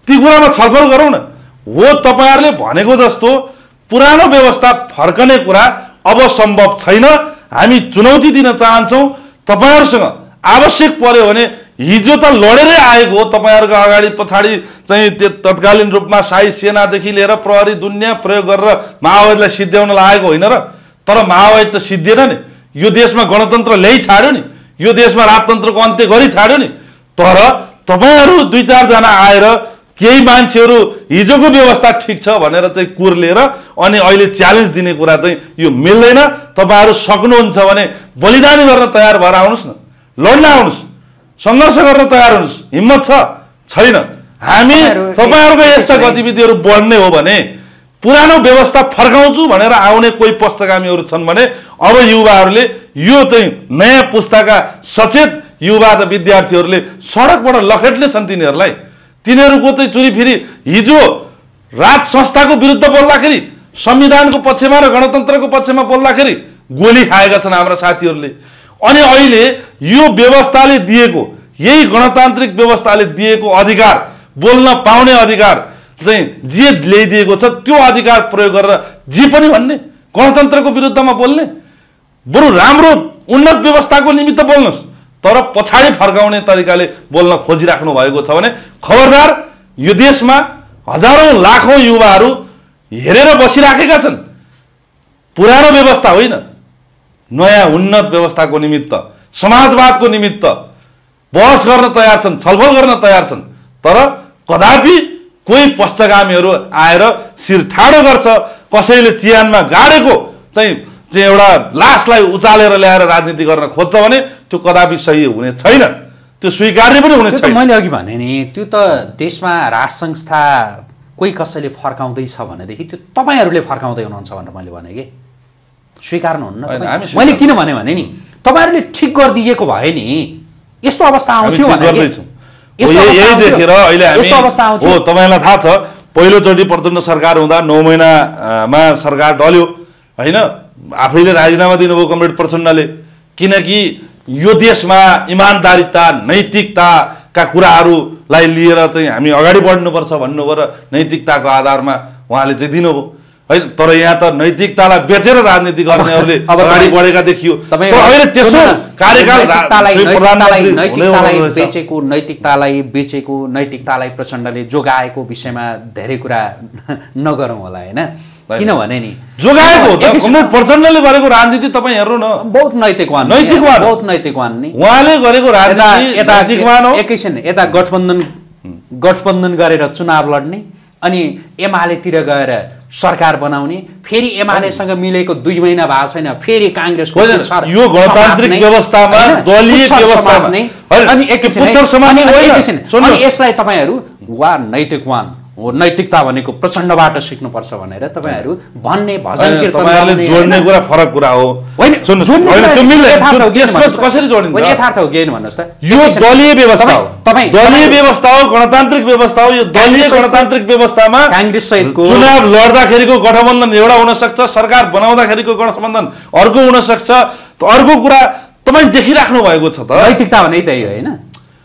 ती कुरामा छलफल गरौँ न। हो तपाईहरुले भनेको जस्तो पुरानो व्यवस्था फर्कने कुरा अब सम्भव छैन। हामी चुनौती दिन चाहन्छौं तपाईहरुसँग। आवश्यक पर्यो भने हिजो त लडेरै आएको हो तपाईहरुको अगाडि पछाडि चाहिँ तत्कालीन रूपमा शाही सेनादेखि लिएर प्रहरी दुनिया प्रयोग गरेर माओवादीलाई सिद्ध्याउन लागेको होइन र। तर माओवादी त सिद्धिएन नि। यो देशमा गणतन्त्र ल्याइ छाड्यो नि। यो देशमा राजतन्त्रको अन्त्य गरि छाड्यो नि। तर तपाईहरु दुई चार जना आएर केही मान्छेहरु हिजोको व्यवस्था ठीक छ भनेर चाहिँ कुर लिएर अनि अहिले च्यालेन्ज दिने कुरा चाहिँ यो मिल्दैन। तपाईहरु सक्नुहुन्छ भने बलिदान गर्न तयार भएर आउनुस् न, लड्न आउनुस्, संघर्ष गर्न तयार हुनुस्। हिम्मत छ छैन? हामी तपाईहरुको यस्ता गतिविधिहरु बढ्ने हो भने पुरानो व्यवस्था फर्काउँछु भनेर आउने कोही पक्षगामीहरु छन् भने अब युवाहरुले यो चाहिँ नयाँ पुस्ताका सचेत युवा र विद्यार्थीहरुले सडकबाट लखेट्ने छन् तिनीहरुलाई। तिनीहरुको चाहिँ चुरी फिरी हिजो राज संस्थाको विरुद्ध बोल्दाखेरि, संविधानको पक्षमा र गणतन्त्रको पक्षमा बोल्दाखेरि गोली खाएका छन् हाम्रा साथीहरुले। अनि अहिले यो व्यवस्थाले दिएको, यही गणतान्त्रिक व्यवस्थाले दिएको अधिकार, बोल्न पाउने अधिकार चाहिँ जे ल्याइदिएको छ त्यो अधिकार प्रयोग गरेर जे पनि भन्ने, गणतन्त्रको विरुद्धमा बोल्ने, बरु राम्रो उन्नत व्यवस्थाको निमित्त बोल्नुस्। तर पछाडि फर्काउने तरिकाले बोल्न खोजिराख्नु भएको छ भने खबरदार। यो देशमा हजारौं लाखौं युवाहरू हेरेर बसिराखेका छन्। पुरानो व्यवस्था होइन, नयाँ उन्नत व्यवस्थाको निमित्त, समाजवादको निमित्त बहस गर्न तयार छन्, छलफल गर्न तयार छन्। तर कदापि कोही पक्षगामीहरू आएर शिर ठाडो गर्छ, कसैले चिहानमा गाडेको चाहिँ चाहिँ एउटा लासलाई उचालेर ल्याएर राजनीति गर्न खोज्छ भने त्यो कदापि सही हुने छैन, त्यो स्वीकार्य पनि हुने छैन। मैले अघि भने नि त्यो त देशमा राज संस्था कोही कसैले फर्काउँदैछ भनेदेखि त्यो तपाईहरुले फर्काउँदै हुनुहुन्छ भनेर मैले भने के स्वीकार्नुहुन्न। मैले किन भने भने नि तपाईहरुले ठिक गरिदिएको भए नि यस्तो अवस्था आउँथ्यो भने यही देखेर अहिले हामी हो तपाईलाई थाहा छ पहिलोचोटि प्रचण्ड सरकार हुँदा नौ महिनामा सरकार डल्यो हैन। आफैले राजीनामा दिनुभयो कमरेड प्रचण्डले, किनकि यो देशमा इमानदारीता नैतिकताका कुराहरूलाई लिएर चाहिँ हामी अगाडि बढ्नुपर्छ भन्नुभयो र नैतिकताको आधारमा उहाँले चाहिँ दिनुभयो है। तर यहाँ त नैतिकतालाई बेचेर राजनीति गर्नेहरूले अगाडि बढेका देखियो। अहिले त्यसो कार्यकाल नैतिकतालाई बेचेको नैतिकतालाई बेचेको नैतिकतालाई प्रचण्डले जोगाएको विषयमा धेरै कुरा नगरौँ होला हैन। किनभने नि जोगाएको प्रचण्डले गरेको राजनीति तपाईँ हेर्नु न, बहुत नैतिकवान नैतिकवान बहुत नैतिकवान नि उहाँले गरेको राजनीति नैतिकवान हो। एकैछिन यता गठबन्धन गठबन्धन गरेर चुनाव लड्ने अनि एमालेतिर गएर सरकार बनाउने, फेरि एमालेसँग मिलेको दुई महिना भएको छैन फेरि कांग्रेसको यो गणतान्त्रिक व्यवस्थामा दलीय व्यवस्थामा अनि एकैछिन अनि यसलाई तपाईहरु वा नैतिकवान हो, नैतिकता भनेको प्रचण्डबाट सिक्नुपर्छ भनेर तपाईहरु भन्ने भजन कीर्तन तपाईहरुले जोड्ने कुरा फरक कुरा हो हैन। सुन्नुस् हैन त्यो मिल्दैन, त्यसमा कसरी जोडिन्छ? हैन यथार्थ हो के भन्नुस् त। यो दलीय व्यवस्था हो, तपाईँ दलीय व्यवस्था हो, गणतान्त्रिक व्यवस्था हो। यो दलीय गणतान्त्रिक व्यवस्थामा कांग्रेस सहितको चुनाव लड्दाखेरिको गठबन्धन एउटा हुन सक्छ, सरकार बनाउँदाखेरिको गठबन्धन अर्को हुन सक्छ। अर्को कुरा तपाई देखिराख्नु भएको छ त नैतिकता भने त्यही हो हैन।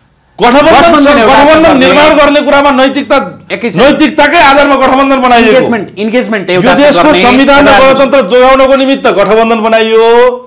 गठबन्धन गठबन्धन निर्माण गर्ने कुरामा नैतिकता नैतिकताकै आधारमा गठबन्धन बनाइयो। इन्गेजमेन्ट इन्गेजमेन्ट एउटा देशको संविधान र गणतन्त्र जोगाउनको निमित्त गठबन्धन बनाइयो,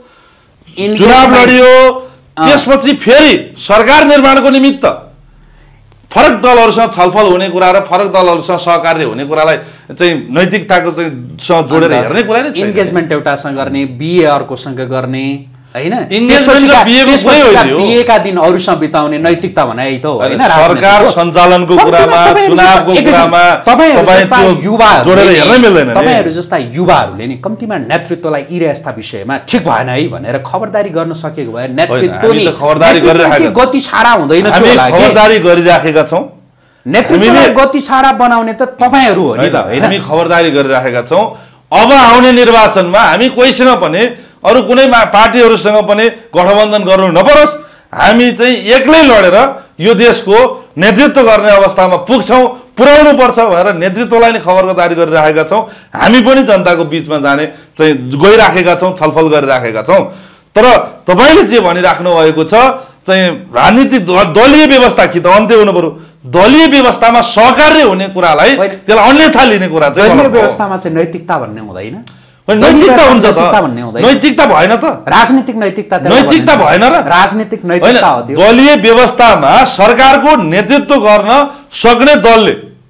चुनाव लडियो। त्यसपछि फेरि सरकार निर्माणको निमित्त फरक दलहरुसँग छलफल हुने कुरा र फरक दलहरुसँग सहकार्य हुने कुरालाई चाहिँ नैतिकताको चाहिँ सँग जोडेर हेर्ने कुरा नै छ। इन्गेजमेन्ट एउटासँग गर्ने, बिए अर्कोसँग गर्ने हैन। त्यसपछि बिएका दिन अरूसँग बिताउने नैतिकता भने त हो हैन। सरकार सञ्चालनको कुरामा, चुनावको कुरामा तपाईहरु युवा जोडेर हेर्नै मिल्दैन। तपाईहरु जस्ता युवाहरुले नि कम्तिमा नेतृत्वलाई यी यस्ता विषयमा ठिक भएन है भनेर खबरदारी गर्न सकेको भए नेतृत्वले खबरदारी गरिरहेका गति छाडा हुँदैन थियो होला। खबरदारी गरिराखेका छौं। नेतृत्वलाई गति छाडा बनाउने त तपाईहरु हो नि त हैन। हामी खबरदारी गरिराखेका छौं। अब आउने निर्वाचनमा हामी कोहीसँग पनि अरु कुनै पार्टीहरुसँग पनि गठबन्धन गर्नु नपरोस्। हामी चाहिँ एक्लै लडेर यो देशको नेतृत्व गर्ने अवस्थामा पुग्छौं, पुर्याउनु पर्छ भनेर नेतृत्वलाई नै खबरदारी गरिराखेका छौं। हामी पनि जनताको बीचमा जाने चाहिँ गइराखेका छौं, छलफल गरिराखेका छौं। तर तपाईले जे भनिराख्नु भएको छ चाहिँ राजनीतिक दलीय व्यवस्था कि त अन्त्य हुनु पर्यो। दलीय व्यवस्थामा सहकार्य हुने कुरालाई त्यसलाई अन्यथा लिने कुरा चाहिँ दलीय व्यवस्थामा चाहिँ नैतिकता भन्ने हुँदैन। नैतिकता हुन्छ त, भन्ने हुँदैन। नैतिकता भएन त, राजनीतिक नैतिकता नैतिकता भएन र, राजनीतिक नैतिकता हो त्यो। दलीय व्यवस्थामा सरकारको नेतृत्व गर्न सक्ने दलले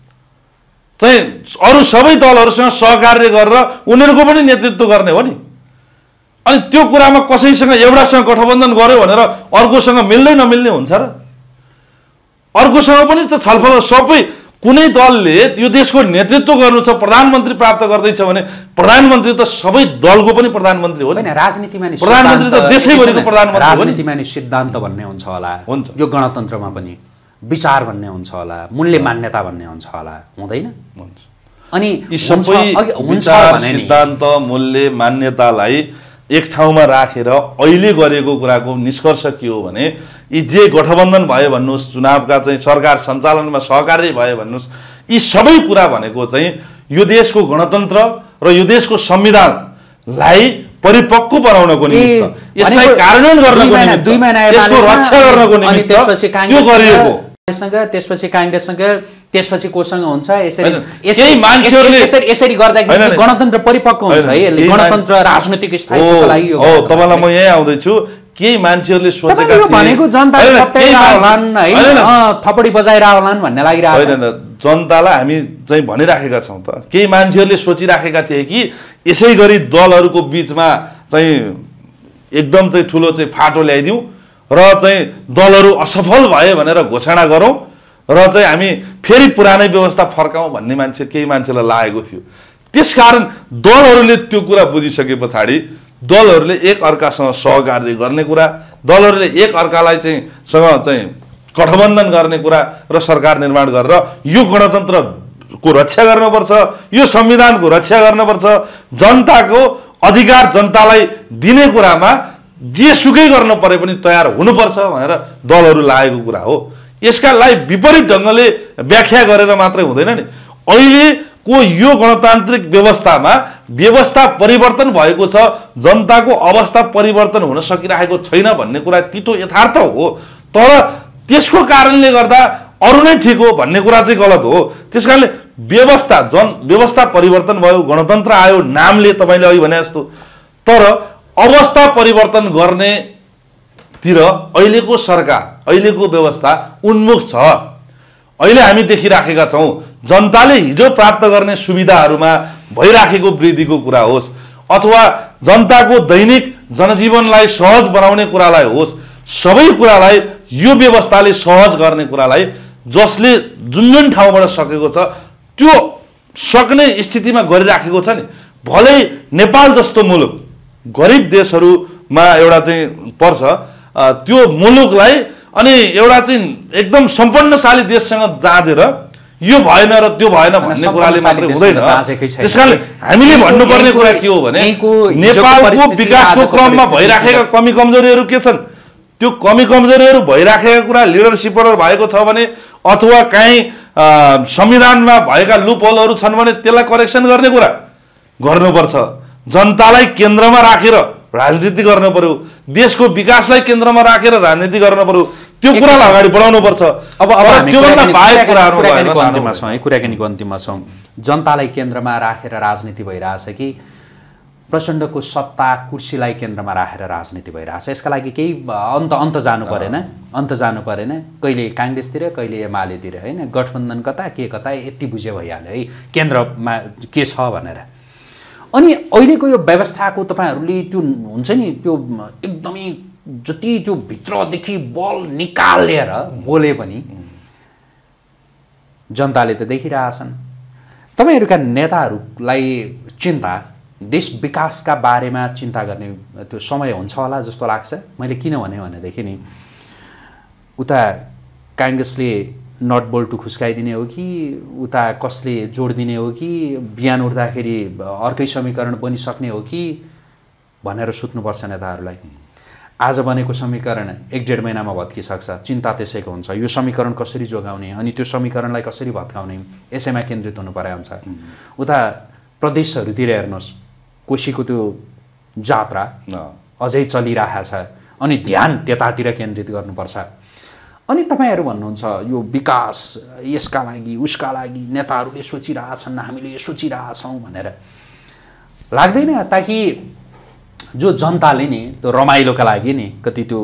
चाहिँ अरू सबै दलहरूसँग सहकार्य गरेर उनीहरूको पनि नेतृत्व गर्ने हो नि। अनि त्यो कुरामा कसैसँग एउटासँग गठबन्धन गर्यो भनेर अर्कोसँग मिल्दै नमिल्ने हुन्छ र? अर्कोसँग पनि त छलफल, सबै कुनै दलले यो देशको नेतृत्व गर्नु छ, प्रधानमन्त्री प्राप्त गर्दैछ भने प्रधानमन्त्री त सबै दलको पनि प्रधानमन्त्री हो नि। राजनीतिमा नि प्रधानमन्त्री त देशैभरिको प्रधानमन्त्री हो नि। राजनीतिमा नि सिद्धान्त भन्ने हुन्छ होला, हुन्छ। यो गणतन्त्रमा पनि विचार भन्ने हुन्छ होला, मूल्य मान्यता भन्ने हुन्छ होला, हुँदैन? हुन्छ। अनि यी सबै विचार, सिद्धान्त, मूल्य मान्यतालाई एक ठाउँमा राखेर अहिले गरेको कुराको निष्कर्ष के हो भने यी जे गठबन्धन भयो भन्नुहोस्, चुनावका चाहिँ सरकार सञ्चालनमा सहकार्य भयो भन्नुहोस्, यी सबै कुरा भनेको चाहिँ यो देशको गणतन्त्र र यो देशको संविधानलाई परिपक्व बनाउनको निमित्त, यसलाई कार्यान्वयन गर्नको निमित्त, यसको रक्षा गर्नको निमित्त त्यो गरिएको। त्यसपछि काङ्ग्रेससँग, त्यसपछि कोसँग हुन्छ। यसरी केही मान्छेहरूले यसरी गर्दाखेरि गणतन्त्र परिपक्व हुन्छ है, यसले गणतन्त्र राजनीतिक स्थायित्वको लागि यो। हो, तपाईँलाई म यही आउँदैछु। केही मान्छेहरूले सोचेका थिए भनेको जनताले फट्याइरहलान् है, थपडी बजाइरहलान् भन्ने लागिरहेको छ। होइन, जनतालाई हामी चाहिँ भनिराखेका छौँ त। केही मान्छेहरूले सोचिराखेका थिए कि यसै गरी दलहरूको बिचमा चाहिँ एकदम चाहिँ ठुलो चाहिँ फाटो ल्याइदिउँ र चाहिँ दलहरू असफल भए भनेर घोषणा गरौँ र चाहिँ हामी फेरि पुरानै व्यवस्था फर्काउँ भन्ने मान्छे केही मान्छेलाई लागेको थियो। त्यसकारण दलहरूले त्यो कुरा बुझिसके पछाडि दलहरूले एक अर्कासँग सहकार्य गर्ने कुरा, दलहरूले एक अर्कालाई चाहिँ सँग चाहिँ गठबन्धन गर्ने कुरा र सरकार निर्माण गरेर यो गणतन्त्रको रक्षा गर्नुपर्छ, यो संविधानको रक्षा गर्नुपर्छ, जनताको अधिकार जनतालाई दिने कुरामा जेसुकै गर्न परे पनि तयार हुनुपर्छ भनेर दलहरू लागेको कुरा हो। यसका लागि विपरीत ढङ्गले व्याख्या गरेर मात्रै हुँदैन नि। अहिलेको यो गणतान्त्रिक व्यवस्थामा व्यवस्था परिवर्तन भएको छ, जनताको अवस्था परिवर्तन हुन सकिरहेको छैन भन्ने कुरा तितो यथार्थ हो। तर त्यसको कारणले गर्दा अरू नै ठिक हो भन्ने कुरा चाहिँ गलत हो। त्यसकारणले व्यवस्था जन व्यवस्था परिवर्तन भयो, गणतन्त्र आयो नामले, तपाईँले अघि भने जस्तो। तर अवस्था परिवर्तन गर्नेतिर अहिलेको सरकार, अहिलेको व्यवस्था उन्मुख छ। अहिले हामी देखिराखेका छौँ जनताले हिजो प्राप्त गर्ने सुविधाहरूमा भइराखेको वृद्धिको कुरा होस् अथवा जनताको दैनिक जनजीवनलाई सहज बनाउने कुरालाई होस्, सबै कुरालाई यो व्यवस्थाले सहज गर्ने कुरालाई जसले जुन जुन ठाउँबाट सकेको छ त्यो सक्ने स्थितिमा गरिराखेको छ नि। भलै नेपाल जस्तो मुलुक गरिब देशहरूमा एउटा चाहिँ पर्छ, त्यो मुलुकलाई अनि एउटा चाहिँ एकदम सम्पन्नशाली देशसँग जाँचेर यो भएन र त्यो भएन भन्ने कुराले मात्रै हुँदैन। त्यसकारणले हामीले भन्नुपर्ने कुरा के हो भने नेपालको विकासको क्रममा भइराखेका कमी कमजोरीहरू के छन्, त्यो कमी कमजोरीहरू भइराखेका कुरा लिडरसिपबाट भएको छ भने अथवा काहीँ संविधानमा भएका लुपहोलहरू छन् भने त्यसलाई करेक्सन गर्ने कुरा गर्नुपर्छ। जनतालाई केन्द्रमा राखेर राजनीति गर्नु पर्यो, देशको विकासलाई केन्द्रमा राखेर राजनीति गर्नु पर्यो, त्यो कुरालाई अगाडि बढाउनु पर्छ। अब अब हामी कुराकानीको अन्तिममा छौँ है, कुराकानीको अन्तिममा छौँ। जनतालाई केन्द्रमा राखेर राजनीति भइरहेछ कि प्रचण्डको सत्ता कुर्सीलाई केन्द्रमा राखेर राजनीति भइरहेछ? यसका लागि केही अन्त अन्त जानु परेन, अन्त जानु परेन, कहिले काङ्ग्रेसतिर कहिले एमालेतिर होइन, गठबन्धन कता के कता यति बुझे भइहाल्यो है केन्द्रमा के छ भनेर। अनि अहिलेको यो व्यवस्थाको तपाईँहरूले त्यो हुन्छ नि, त्यो एकदमै जति त्यो भित्रदेखि बल निकालेर बोले पनि जनताले त देखिरहेछन्। तपाईँहरूका नेताहरूलाई चिन्ता, देश विकासका बारेमा चिन्ता गर्ने त्यो समय हुन्छ होला जस्तो लाग्छ। मैले किन भने भनेदेखि नि उता काङ्ग्रेसले नट बोल्टु खुस्काइदिने हो कि उता कसले जोड दिने हो कि बिहान उठ्दाखेरि अर्कै समीकरण बनिसक्ने हो कि भनेर सुत्नुपर्छ नेताहरूलाई। आज बनेको समीकरण एक डेढ महिनामा भत्किसक्छ, चिन्ता त्यसैको हुन्छ। यो समीकरण कसरी जोगाउने अनि त्यो समीकरणलाई कसरी भत्काउने, यसैमा केन्द्रित हुनु पर्या हुन्छ। उता प्रदेशहरूतिर हेर्नुहोस्, कोशीको त्यो जात्रा अझै चलिरहेको छ। अनि ध्यान त्यतातिर केन्द्रित गर्नुपर्छ। अनि तपाईँहरू भन्नुहुन्छ यो विकास यसका लागि उसका लागि नेताहरूले सोचिरहेछन्, हामीले सोचिरहेछौँ भनेर लाग्दैन? ताकि जो जनताले नि त्यो रमाइलोका लागि नि कति त्यो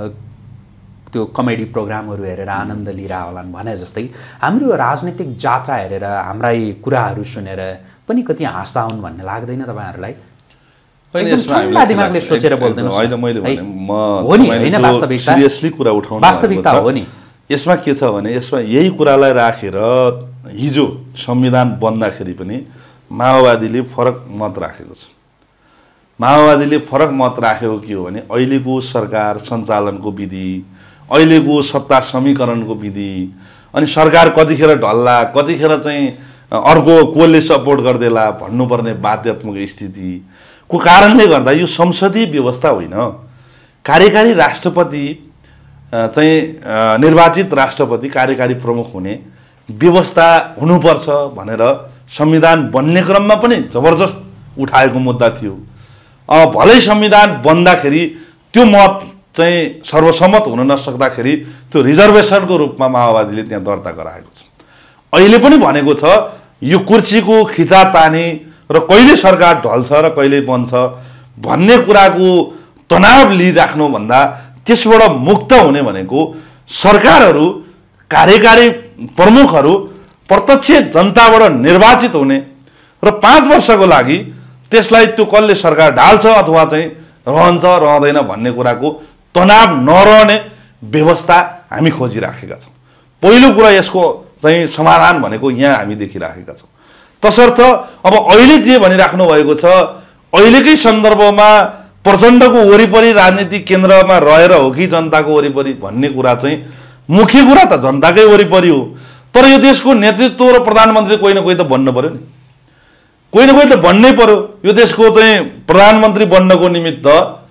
त्यो कमेडी प्रोग्रामहरू हेरेर आनन्द लिइरह होलान् भने जस्तै हाम्रो राजनीतिक जात्रा हेरेर हाम्रा यी कुराहरू सुनेर पनि कति हाँस्दा हुन् भन्ने लाग्दैन तपाईँहरूलाई? एकदम ठन्डा दिमागले सोचेर बोल्दैनस्। होइन मैले भने म हो नि, होइन वास्तविकता सिरियसली कुरा उठाउनु वास्तविकता हो नि। यसमा के छ भने यसमा यही कुरालाई राखेर हिजो संविधान बन्दाखेरि पनि माओवादीले फरक मत राखेको छ। माओवादीले फरक मत राखेको के हो भने अहिलेको सरकार सञ्चालनको विधि, अहिलेको सत्ता समीकरणको विधि, अनि सरकार कतिखेर ढल्ला कतिखेर चाहिँ अर्को कोले सपोर्ट गरिदेला भन्नुपर्ने बाध्यात्मक स्थितिको कारणले गर्दा यो संसदीय व्यवस्था होइन, कार्यकारी राष्ट्रपति चाहिँ निर्वाचित राष्ट्रपति कार्यकारी प्रमुख हुने व्यवस्था हुनुपर्छ भनेर संविधान बन्ने क्रममा पनि जबरजस्त उठाएको मुद्दा थियो। अब भलै संविधान बन्दाखेरि त्यो मत चाहिँ सर्वसम्मत हुन नसक्दाखेरि त्यो रिजर्भेसनको रूपमा माओवादीले त्यहाँ दर्ता गराएको छ। अहिले पनि भनेको छ यो कुर्सीको खिचातानी र कहिले सरकार ढल्छ र कहिले बन्छ भन्ने कुराको तनाव लिइराख्नुभन्दा त्यसबाट मुक्त हुने भनेको सरकारहरू कार्यकारी प्रमुखहरू प्रत्यक्ष जनताबाट निर्वाचित हुने र पाँच वर्षको लागि त्यसलाई त्यो कसले सरकार ढाल्छ अथवा चाहिँ रहन्छ रहँदैन भन्ने कुराको तनाव नरहने व्यवस्था हामी खोजिराखेका छौँ। पहिलो कुरा यसको चाहिँ समाधान भनेको यहाँ हामी देखिराखेका छौँ। तसर्थ अब अहिले जे भनिराख्नु भएको छ अहिलेकै सन्दर्भमा प्रचण्डको वरिपरि राजनीतिक केन्द्रमा रहेर हो कि जनताको वरिपरि भन्ने कुरा चाहिँ मुख्य कुरा त जनताकै वरिपरि हो। तर यो देशको नेतृत्व र प्रधानमन्त्री कोही न कोही त बन्नु पर्यो नि, कोही न कोही त बन्नै पर्यो। यो देशको चाहिँ प्रधानमन्त्री बन्नको निमित्त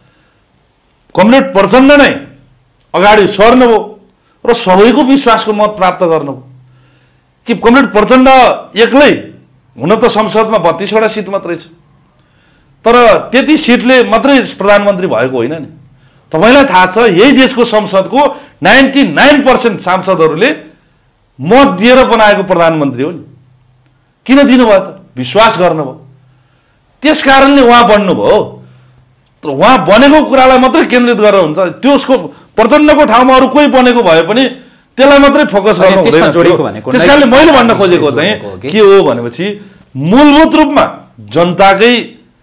कमरेड प्रचण्ड नै अगाडि सर्नुभयो र सबैको विश्वासको मत प्राप्त गर्नुभयो कि कमरेड प्रचण्ड एक्लै हुन त संसदमा बत्तीसवटा सिट मात्रै छ, तर त्यति सिटले मात्रै प्रधानमन्त्री भएको होइन नि। तपाईँलाई थाहा छ यही देशको संसदको नाइन्टी नाइन पर्सेन्ट सांसदहरूले मत दिएर बनाएको प्रधानमन्त्री हो नि। किन दिनुभयो त? विश्वास गर्नुभयो, त्यस कारणले उहाँ बन्नुभयो। तर उहाँ बनेको कुरालाई मात्रै केन्द्रित गरेर हुन्छ, त्यो उसको प्रचण्डको ठाउँमा अरू कोही बनेको भए पनि त्यसलाई मात्रै फोकस गर्नु हुँदैन। त्यस कारणले मैले भन्न खोजेको चाहिँ के हो भनेपछि मूलभूत रूपमा जनताकै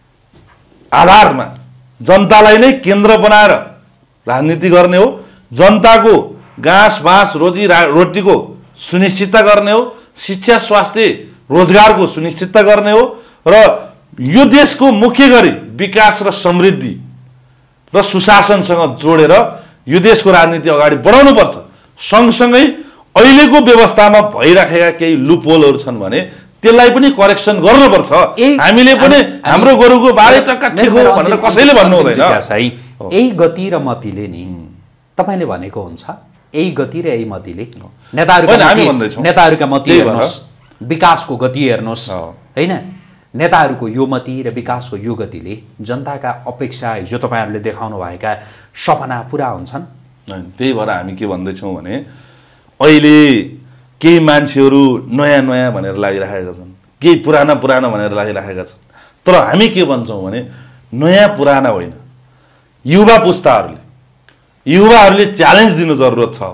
आधारमा जनतालाई नै केन्द्र बनाएर राजनीति गर्ने हो, जनताको घाँस बाँस रोजी रोटीको सुनिश्चितता गर्ने हो, शिक्षा स्वास्थ्य रोजगारको सुनिश्चितता गर्ने हो र यो देशको मुख्य गरी विकास र समृद्धि र सुशासनसँग जोडेर यो देशको राजनीति अगाडि बढाउनुपर्छ। सँगसँगै अहिलेको व्यवस्थामा भइराखेका केही लुपहोलहरू छन् भने त्यसलाई पनि करेक्सन गर्नुपर्छ। हामीले पनि हाम्रो गोरुको बाह्र टक्का ठिक हो भनेर कसैले भन्नु हुँदैन। यही गति र मतिले नि तपाईँले भनेको हुन्छ, यही गति र यही मतिले नेताहरूका नेताहरूका मति हेर्नुहोस्, विकासको गति हेर्नुहोस् होइन, नेताहरूको यो मति र विकासको यो गतिले जनताका अपेक्षा हिजो तपाईँहरूले देखाउनु भएका सपना पुरा हुन्छन्। त्यही भएर हामी के भन्दैछौँ भने अहिले केही मान्छेहरू नयाँ नयाँ भनेर लागिराखेका छन्, केही पुराना पुराना भनेर लागिराखेका छन्। तर हामी के भन्छौँ भने नयाँ पुराना होइन, युवा पुस्ताहरूले युवाहरूले च्यालेन्ज दिनु जरुरत छ।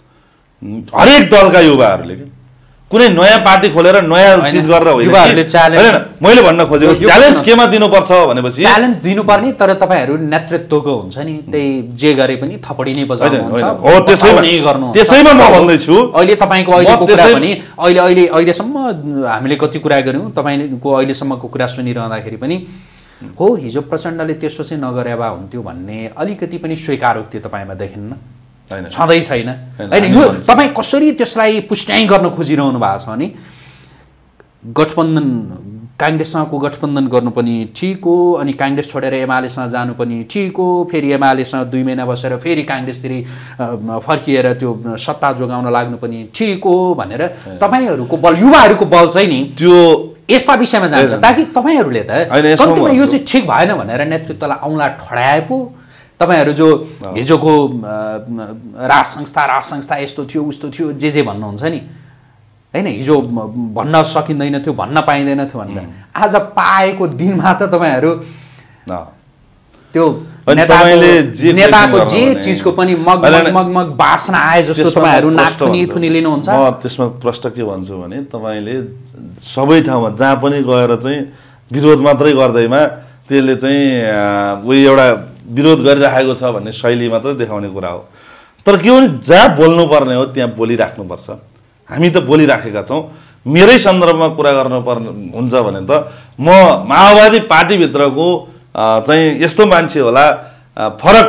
हरेक दलका युवाहरूले कुनै नयाँ पार्टी खोलेर नयाँ चिज गरेर होइन, मैले भन्न खोजेको च्यालेन्ज केमा दिनुपर्छ भनेपछि च्यालेन्ज दिनुपर्ने, तर तपाईँहरू नेतृत्वको हुन्छ नि, त्यही जे गरे पनि थपडी नै बजाउनुहुन्छ। हो त्यसैमा त्यसैमा म भन्दैछु अहिले तपाईँको अहिलेको कुरा पनि अहिले अहिले अहिलेसम्म हामीले कति कुरा गऱ्यौँ, तपाईँको अहिलेसम्मको कुरा सुनिरहँदाखेरि पनि हो हिजो प्रचण्डले त्यसो चाहिँ नगरे भए हुन्थ्यो भन्ने अलिकति पनि स्वीकारोक्ति तपाईँमा देखिन्न, छँदै छैन होइन। यो तपाईँ कसरी त्यसलाई पुष्ट्याइ गर्न खोजिरहनु भएको छ भने गठबन्धन काङ्ग्रेससँगको गठबन्धन गर्नु पनि ठिक हो, अनि काङ्ग्रेस छोडेर एमालेसँग जानु पनि ठिक हो, फेरि एमालेसँग दुई महिना बसेर फेरि काङ्ग्रेसतिर फर्किएर त्यो सत्ता जोगाउन लाग्नु पनि ठिक हो भनेर तपाईँहरूको बल युवाहरूको बल चाहिँ नि त्यो यस्ता विषयमा जान्छ, ताकि तपाईँहरूले त कम्तीमा यो चाहिँ ठिक भएन भनेर नेतृत्वलाई औँला ठडाए पो तपाईहरु जो हिजोको राज संस्था राज संस्था यस्तो थियो उस्तो थियो जे जे भन्नुहुन्छ नि हैन हिजो भन्न सकिँदैन थियो भन्न पाइँदैन थियो भनेर आज पाएको दिनमा त तपाईहरु त्यो नेताको जे चीजको पनि मग मग मग बासना आए जस्तो तपाईहरु नाक थुनी थुनी लिनुहुन्छ। म त्यसमा प्रश्न के भन्छु भने तपाईले सबै ठाउँमा जहाँ पनि गएर चाहिँ विरोध मात्रै गर्दैमा त्यसले चाहिँ उही एउटा विरोध गरिराखेको छ भन्ने शैली मात्रै देखाउने कुरा हो। तर के हो नि जहाँ बोल्नु पर्ने हो त्यहाँ बोलिराख्नु पर्छ। हामी त बोलिराखेका छौं। मेरै सन्दर्भमा कुरा गर्नु पर्ने हुन्छ भने त म माओवादी पार्टी भित्रको चाहिँ यस्तो मान्छे होला फरक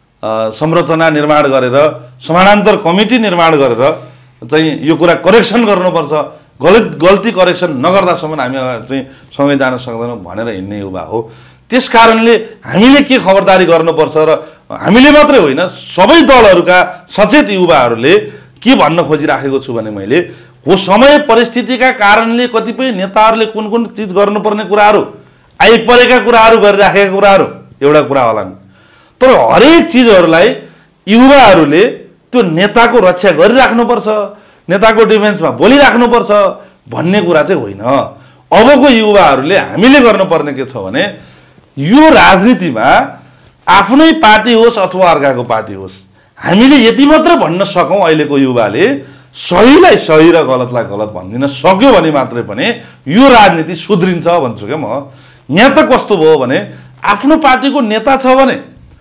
संरचना निर्माण गरेर समानान्तर कमिटी निर्माण गरेर चाहिँ यो कुरा करेक्सन गर्नुपर्छ गलत गल्ती करेक्सन नगर्दासम्म हामी चाहिँ सँगै जान सक्दैनौँ भनेर हिँड्ने युवा हो। त्यसकारणले हामीले के खबरदारी गर्नुपर्छ र हामीले मात्रै होइन सबै दलहरूका सचेत युवाहरूले के भन्न खोजिराखेको छु भने मैले हो समय परिस्थितिका कारणले कतिपय नेताहरूले कुन कुन चिज गर्नुपर्ने कुराहरू आइपरेका कुराहरू गरिराखेका कुराहरू एउटा कुरा होला नि। तर हरेक चिजहरूलाई युवाहरूले त्यो नेताको रक्षा गरिराख्नुपर्छ नेताको डिफेन्समा बोलिराख्नुपर्छ भन्ने कुरा चाहिँ होइन। अबको युवाहरूले हामीले गर्नुपर्ने के छ भने यो राजनीतिमा आफ्नै पार्टी होस् अथवा अर्काको पार्टी होस् हामीले यति मात्र भन्न सकौँ अहिलेको युवाले सहीलाई सही र गलतलाई गलत भनिदिन सक्यो भने मात्रै पनि यो राजनीति सुध्रिन्छ भन्छु क्या म। यहाँ त कस्तो भयो भने आफ्नो पार्टीको नेता छ भने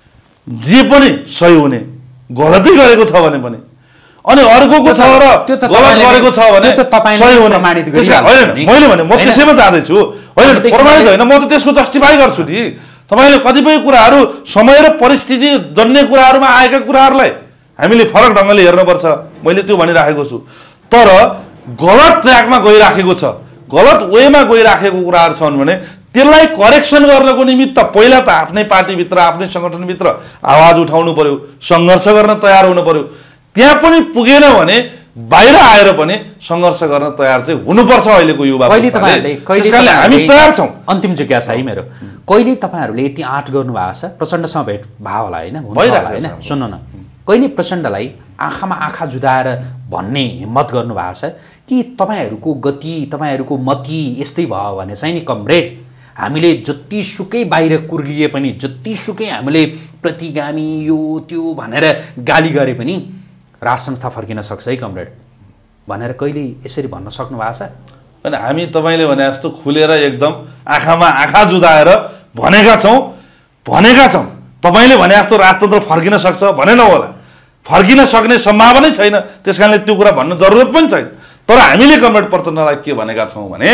जे पनि सही हुने गलतै गरेको छ भने पनि अनि अर्कोको छ र गलत गरेको छ भने सही हुने होइन मैले भने म त्यसैमा जाँदैछु होइन प्रमाणित होइन म त त्यसको जस्टिफाई गर्छु नि। तपाईँले कतिपय कुराहरू समय र परिस्थिति जन्य कुराहरूमा आएका कुराहरूलाई हामीले फरक ढङ्गले हेर्नुपर्छ मैले त्यो भनिराखेको छु। तर गलत ट्र्याकमा गइराखेको छ गलत वेमा गइराखेको कुराहरू छन् भने त्यसलाई करेक्सन गर्नको निमित्त पहिला त आफ्नै पार्टीभित्र आफ्नै सङ्गठनभित्र आवाज उठाउनु पर्यो सङ्घर्ष गर्न तयार हुनु पर्यो। त्यहाँ पनि पुगेन भने बाहिर आएर पनि सङ्घर्ष गर्न तयार चाहिँ हुनुपर्छ अहिलेको युवा। कहिले तपाईहरुले कहिले हामी तयार छौँ। अन्तिम जिज्ञासा है मेरो कहिले तपाईहरुले यति आँट गर्नु भएको छ प्रचण्डसँग भेट भयो होला हैन हुन्छ होला हैन सुन्नु न कहिले प्रचण्डलाई आँखामा आँखा जुदाएर भन्ने हिम्मत गर्नु भएको छ कि तपाईहरुको गति तपाईहरुको मति यस्तै भयो भने चाहिँ नि कमरेड हामीले जतिसुकै बाहिर कुर्लिए पनि जतिसुकै हामीले प्रतिगामी यो त्यो भनेर गाली गरे पनि राज संस्था फर्किन सक्छ है कमरेड भनेर कहिले यसरी भन्न सक्नु भएको छ? अनि हामी तपाईले भने जस्तो खुलेर एकदम आँखामा आँखा जुदाएर भनेका छौँ भनेका छौँ। तपाईले भने जस्तो राजतन्त्र फर्किन सक्छ भनेन होला फर्किन सक्ने सम्भावनै छैन त्यसकारणले त्यो कुरा भन्न जरुरत पनि छैन। तर हामीले कमरेड प्रचण्डलाई के भनेका छौँ भने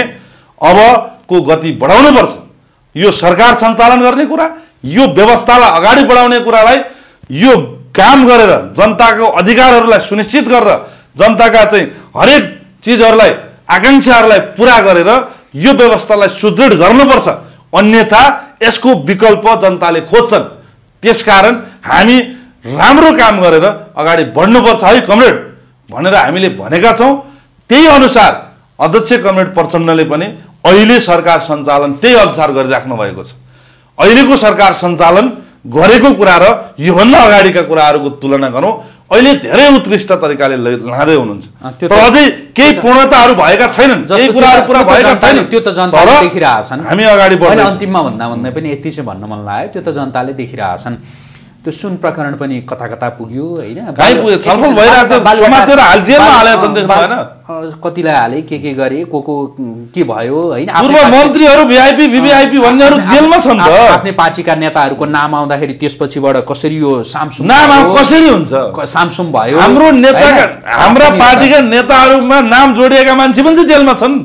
अबको गति बढाउनुपर्छ। यो सरकार सञ्चालन गर्ने कुरा यो व्यवस्थालाई अगाडि बढाउने कुरालाई यो काम गरेर जनताको अधिकारहरूलाई सुनिश्चित गरेर जनताका चाहिँ हरेक चिजहरूलाई आकांक्षाहरूलाई पुरा गरेर यो व्यवस्थालाई सुदृढ गर्नुपर्छ अन्यथा यसको विकल्प जनताले खोज्छन्। त्यसकारण हामी राम्रो काम गरेर अगाडि बढ्नुपर्छ है कमरेड भनेर हामीले भनेका छौँ। त्यही अनुसार अध्यक्ष कमरेड प्रचण्डले पनि अहिले सरकार सञ्चालन त्यही अनुसार गरिराख्नु भएको छ। अहिलेको सरकार सञ्चालन गरेको कुरा र योभन्दा अगाडिका कुराहरूको तुलना गरौँ अहिले धेरै उत्कृष्ट तरिकाले लाँदै हुनुहुन्छ। तर अझै केही पूर्णताहरू भएका छैनन् केही कुराहरू पुरा भएका छैनन् त्यो त जनताले देखिरहेछन्। हामी अगाडि बढ्दै अन्तिममा भन्दा भन्दै पनि यति चाहिँ भन्न मन लाग्यो त्यो त जनताले देखिरहेछन्। त्यो सुन प्रकरण पनि कता कता पुग्यो हैन छलफल भइरहेछ समातेर हाल जेलमा हालेछ देख्नु भएन कतिलाई हाले के के गरे को को के भयो हैन पूर्व मन्त्रीहरू भिआइपी भिभिआइपी भन्नेहरू जेलमा छन् त। आफ्नै पार्टीका नेताहरूको नाम आउँदाखेरि त्यसपछिबाट कसरी यो सामसुम नाम कसरी हुन्छ सामसुम भयो हाम्रो नेताका हाम्रा पार्टीका नेताहरूमा नाम जोडिएका मान्छे पनि त जेलमा छन्।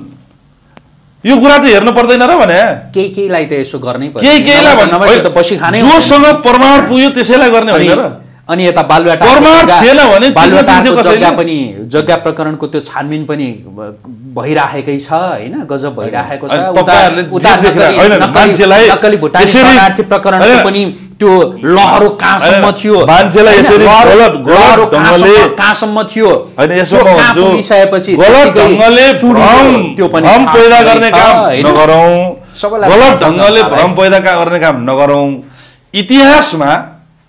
यो कुरा चाहिँ हेर्नु पर्दैन र भने केही केहीलाई त यसो गर्नै पर्छ केही केहीलाई भन्नु त बसी खानै जोसँग प्रमाण पुग्यो त्यसैलाई गर्ने होइन र। अनि यता बालुवाटा प्रमाण थिएन भने बालुवाटाको जग्गा पनि जग्गा प्रकरणको त्यो छानबिन पनि भइराखेकै छ हैन गजब भइराखेको छ। उता मान्छेलाई नक्कली भुटानी शरणार्थी प्रकरणको पनि त्यो लहरो कहाँसम्म थियो मान्छेलाई यसरी गलत गलत ढङ्गले कहाँसम्म थियो हैन यसो म भन्छु पुगिसकेपछि गलत ढङ्गले भ्रम त्यो पनि भ्रम पैदा गर्ने काम नगरौँ गलत ढङ्गले भ्रम पैदा गर्ने काम नगरौँ। इतिहासमा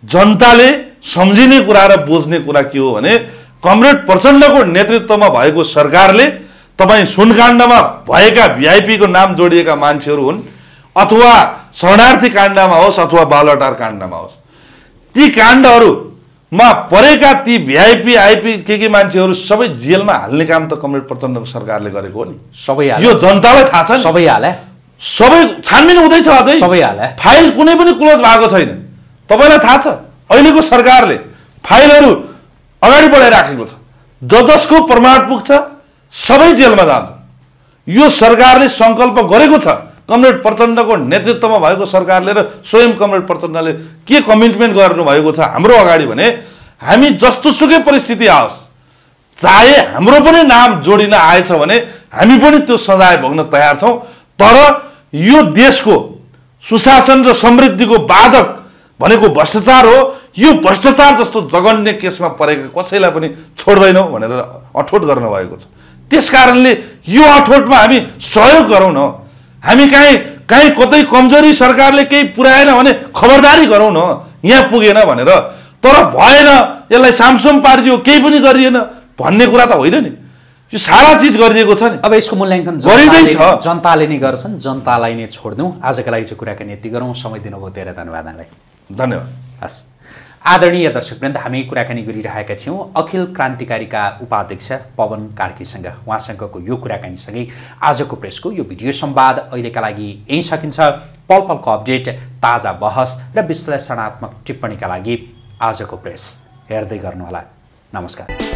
जनताले सम्झिने कुरा र बुझ्ने कुरा के हो भने कमरेड प्रचण्डको नेतृत्वमा भएको सरकारले तपाईँ सुनकाण्डमा भएका भिआइपीको नाम जोडिएका मान्छेहरू हुन् अथवा शरणार्थी काण्डमा होस् अथवा बालुवाटार काण्डमा होस्, ती काण्डहरूमा परेका ती भिआइपी आइपी के के मान्छेहरू सबै जेलमा हाल्ने काम त कमरेड प्रचण्डको सरकारले गरेको हो नि। सबै यो जनतालाई थाहा छ, सबै हाले, सबै छानबिन हुँदैछ, अझै सबै हाले, फाइल कुनै पनि क्लोज भएको छैन। तपाईँलाई थाहा छ अहिलेको सरकारले फाइलहरू अगाडि बढाइराखेको छ, ज जसको प्रमाण पुग्छ सबै जेलमा जान्छ। यो सरकारले सङ्कल्प गरेको छ, कमरेड प्रचण्डको नेतृत्वमा भएको सरकारले र स्वयं कमरेड प्रचण्डले के कमिटमेन्ट गर्नुभएको छ हाम्रो अगाडि भने हामी जस्तोसुकै परिस्थिति आओस्, चाहे हाम्रो पनि नाम जोडिन आएछ भने हामी पनि त्यो सजाय भोग्न तयार छौँ। तर यो देशको सुशासन र समृद्धिको बाधक भनेको भ्रष्टाचार हो। यो भ्रष्टाचार जस्तो जघन्य केसमा परेका कसैलाई पनि छोड्दैनौँ भनेर अठोट गर्नुभएको छ। त्यस कारणले यो अठोटमा हामी सहयोग गरौँ न। हामी कहीँ कहीँ कतै कमजोरी सरकारले केही पुर्याएन भने खबरदारी गरौँ न, यहाँ पुगेन भनेर। तर भएन, यसलाई सामसुम पारियो, केही पनि गरिएन भन्ने कुरा त होइन नि। यो सारा चिज गरिएको छ नि। अब यसको मूल्याङ्कन गरिँदैछ, जनताले नै गर्छन्, जनतालाई नै छोड्दिउँ। आजका लागि चाहिँ कुराकानी यति गरौँ। समय दिनुभयो, धेरै धन्यवाद यहाँलाई। धन्यवाद। हस्, आदरणीय दर्शकवृन्द, हामी कुराकानी गरिरहेका थियौँ अखिल क्रान्तिकारीका उपाध्यक्ष पवन कार्कीसँग। उहाँसँगको यो कुराकानीसँगै आजको प्रेसको यो भिडियो संवाद अहिलेका लागि यहीँ सकिन्छ। पल पलको अपडेट, ताजा बहस र विश्लेषणात्मक टिप्पणीका लागि आजको प्रेस हेर्दै गर्नुहोला। नमस्कार।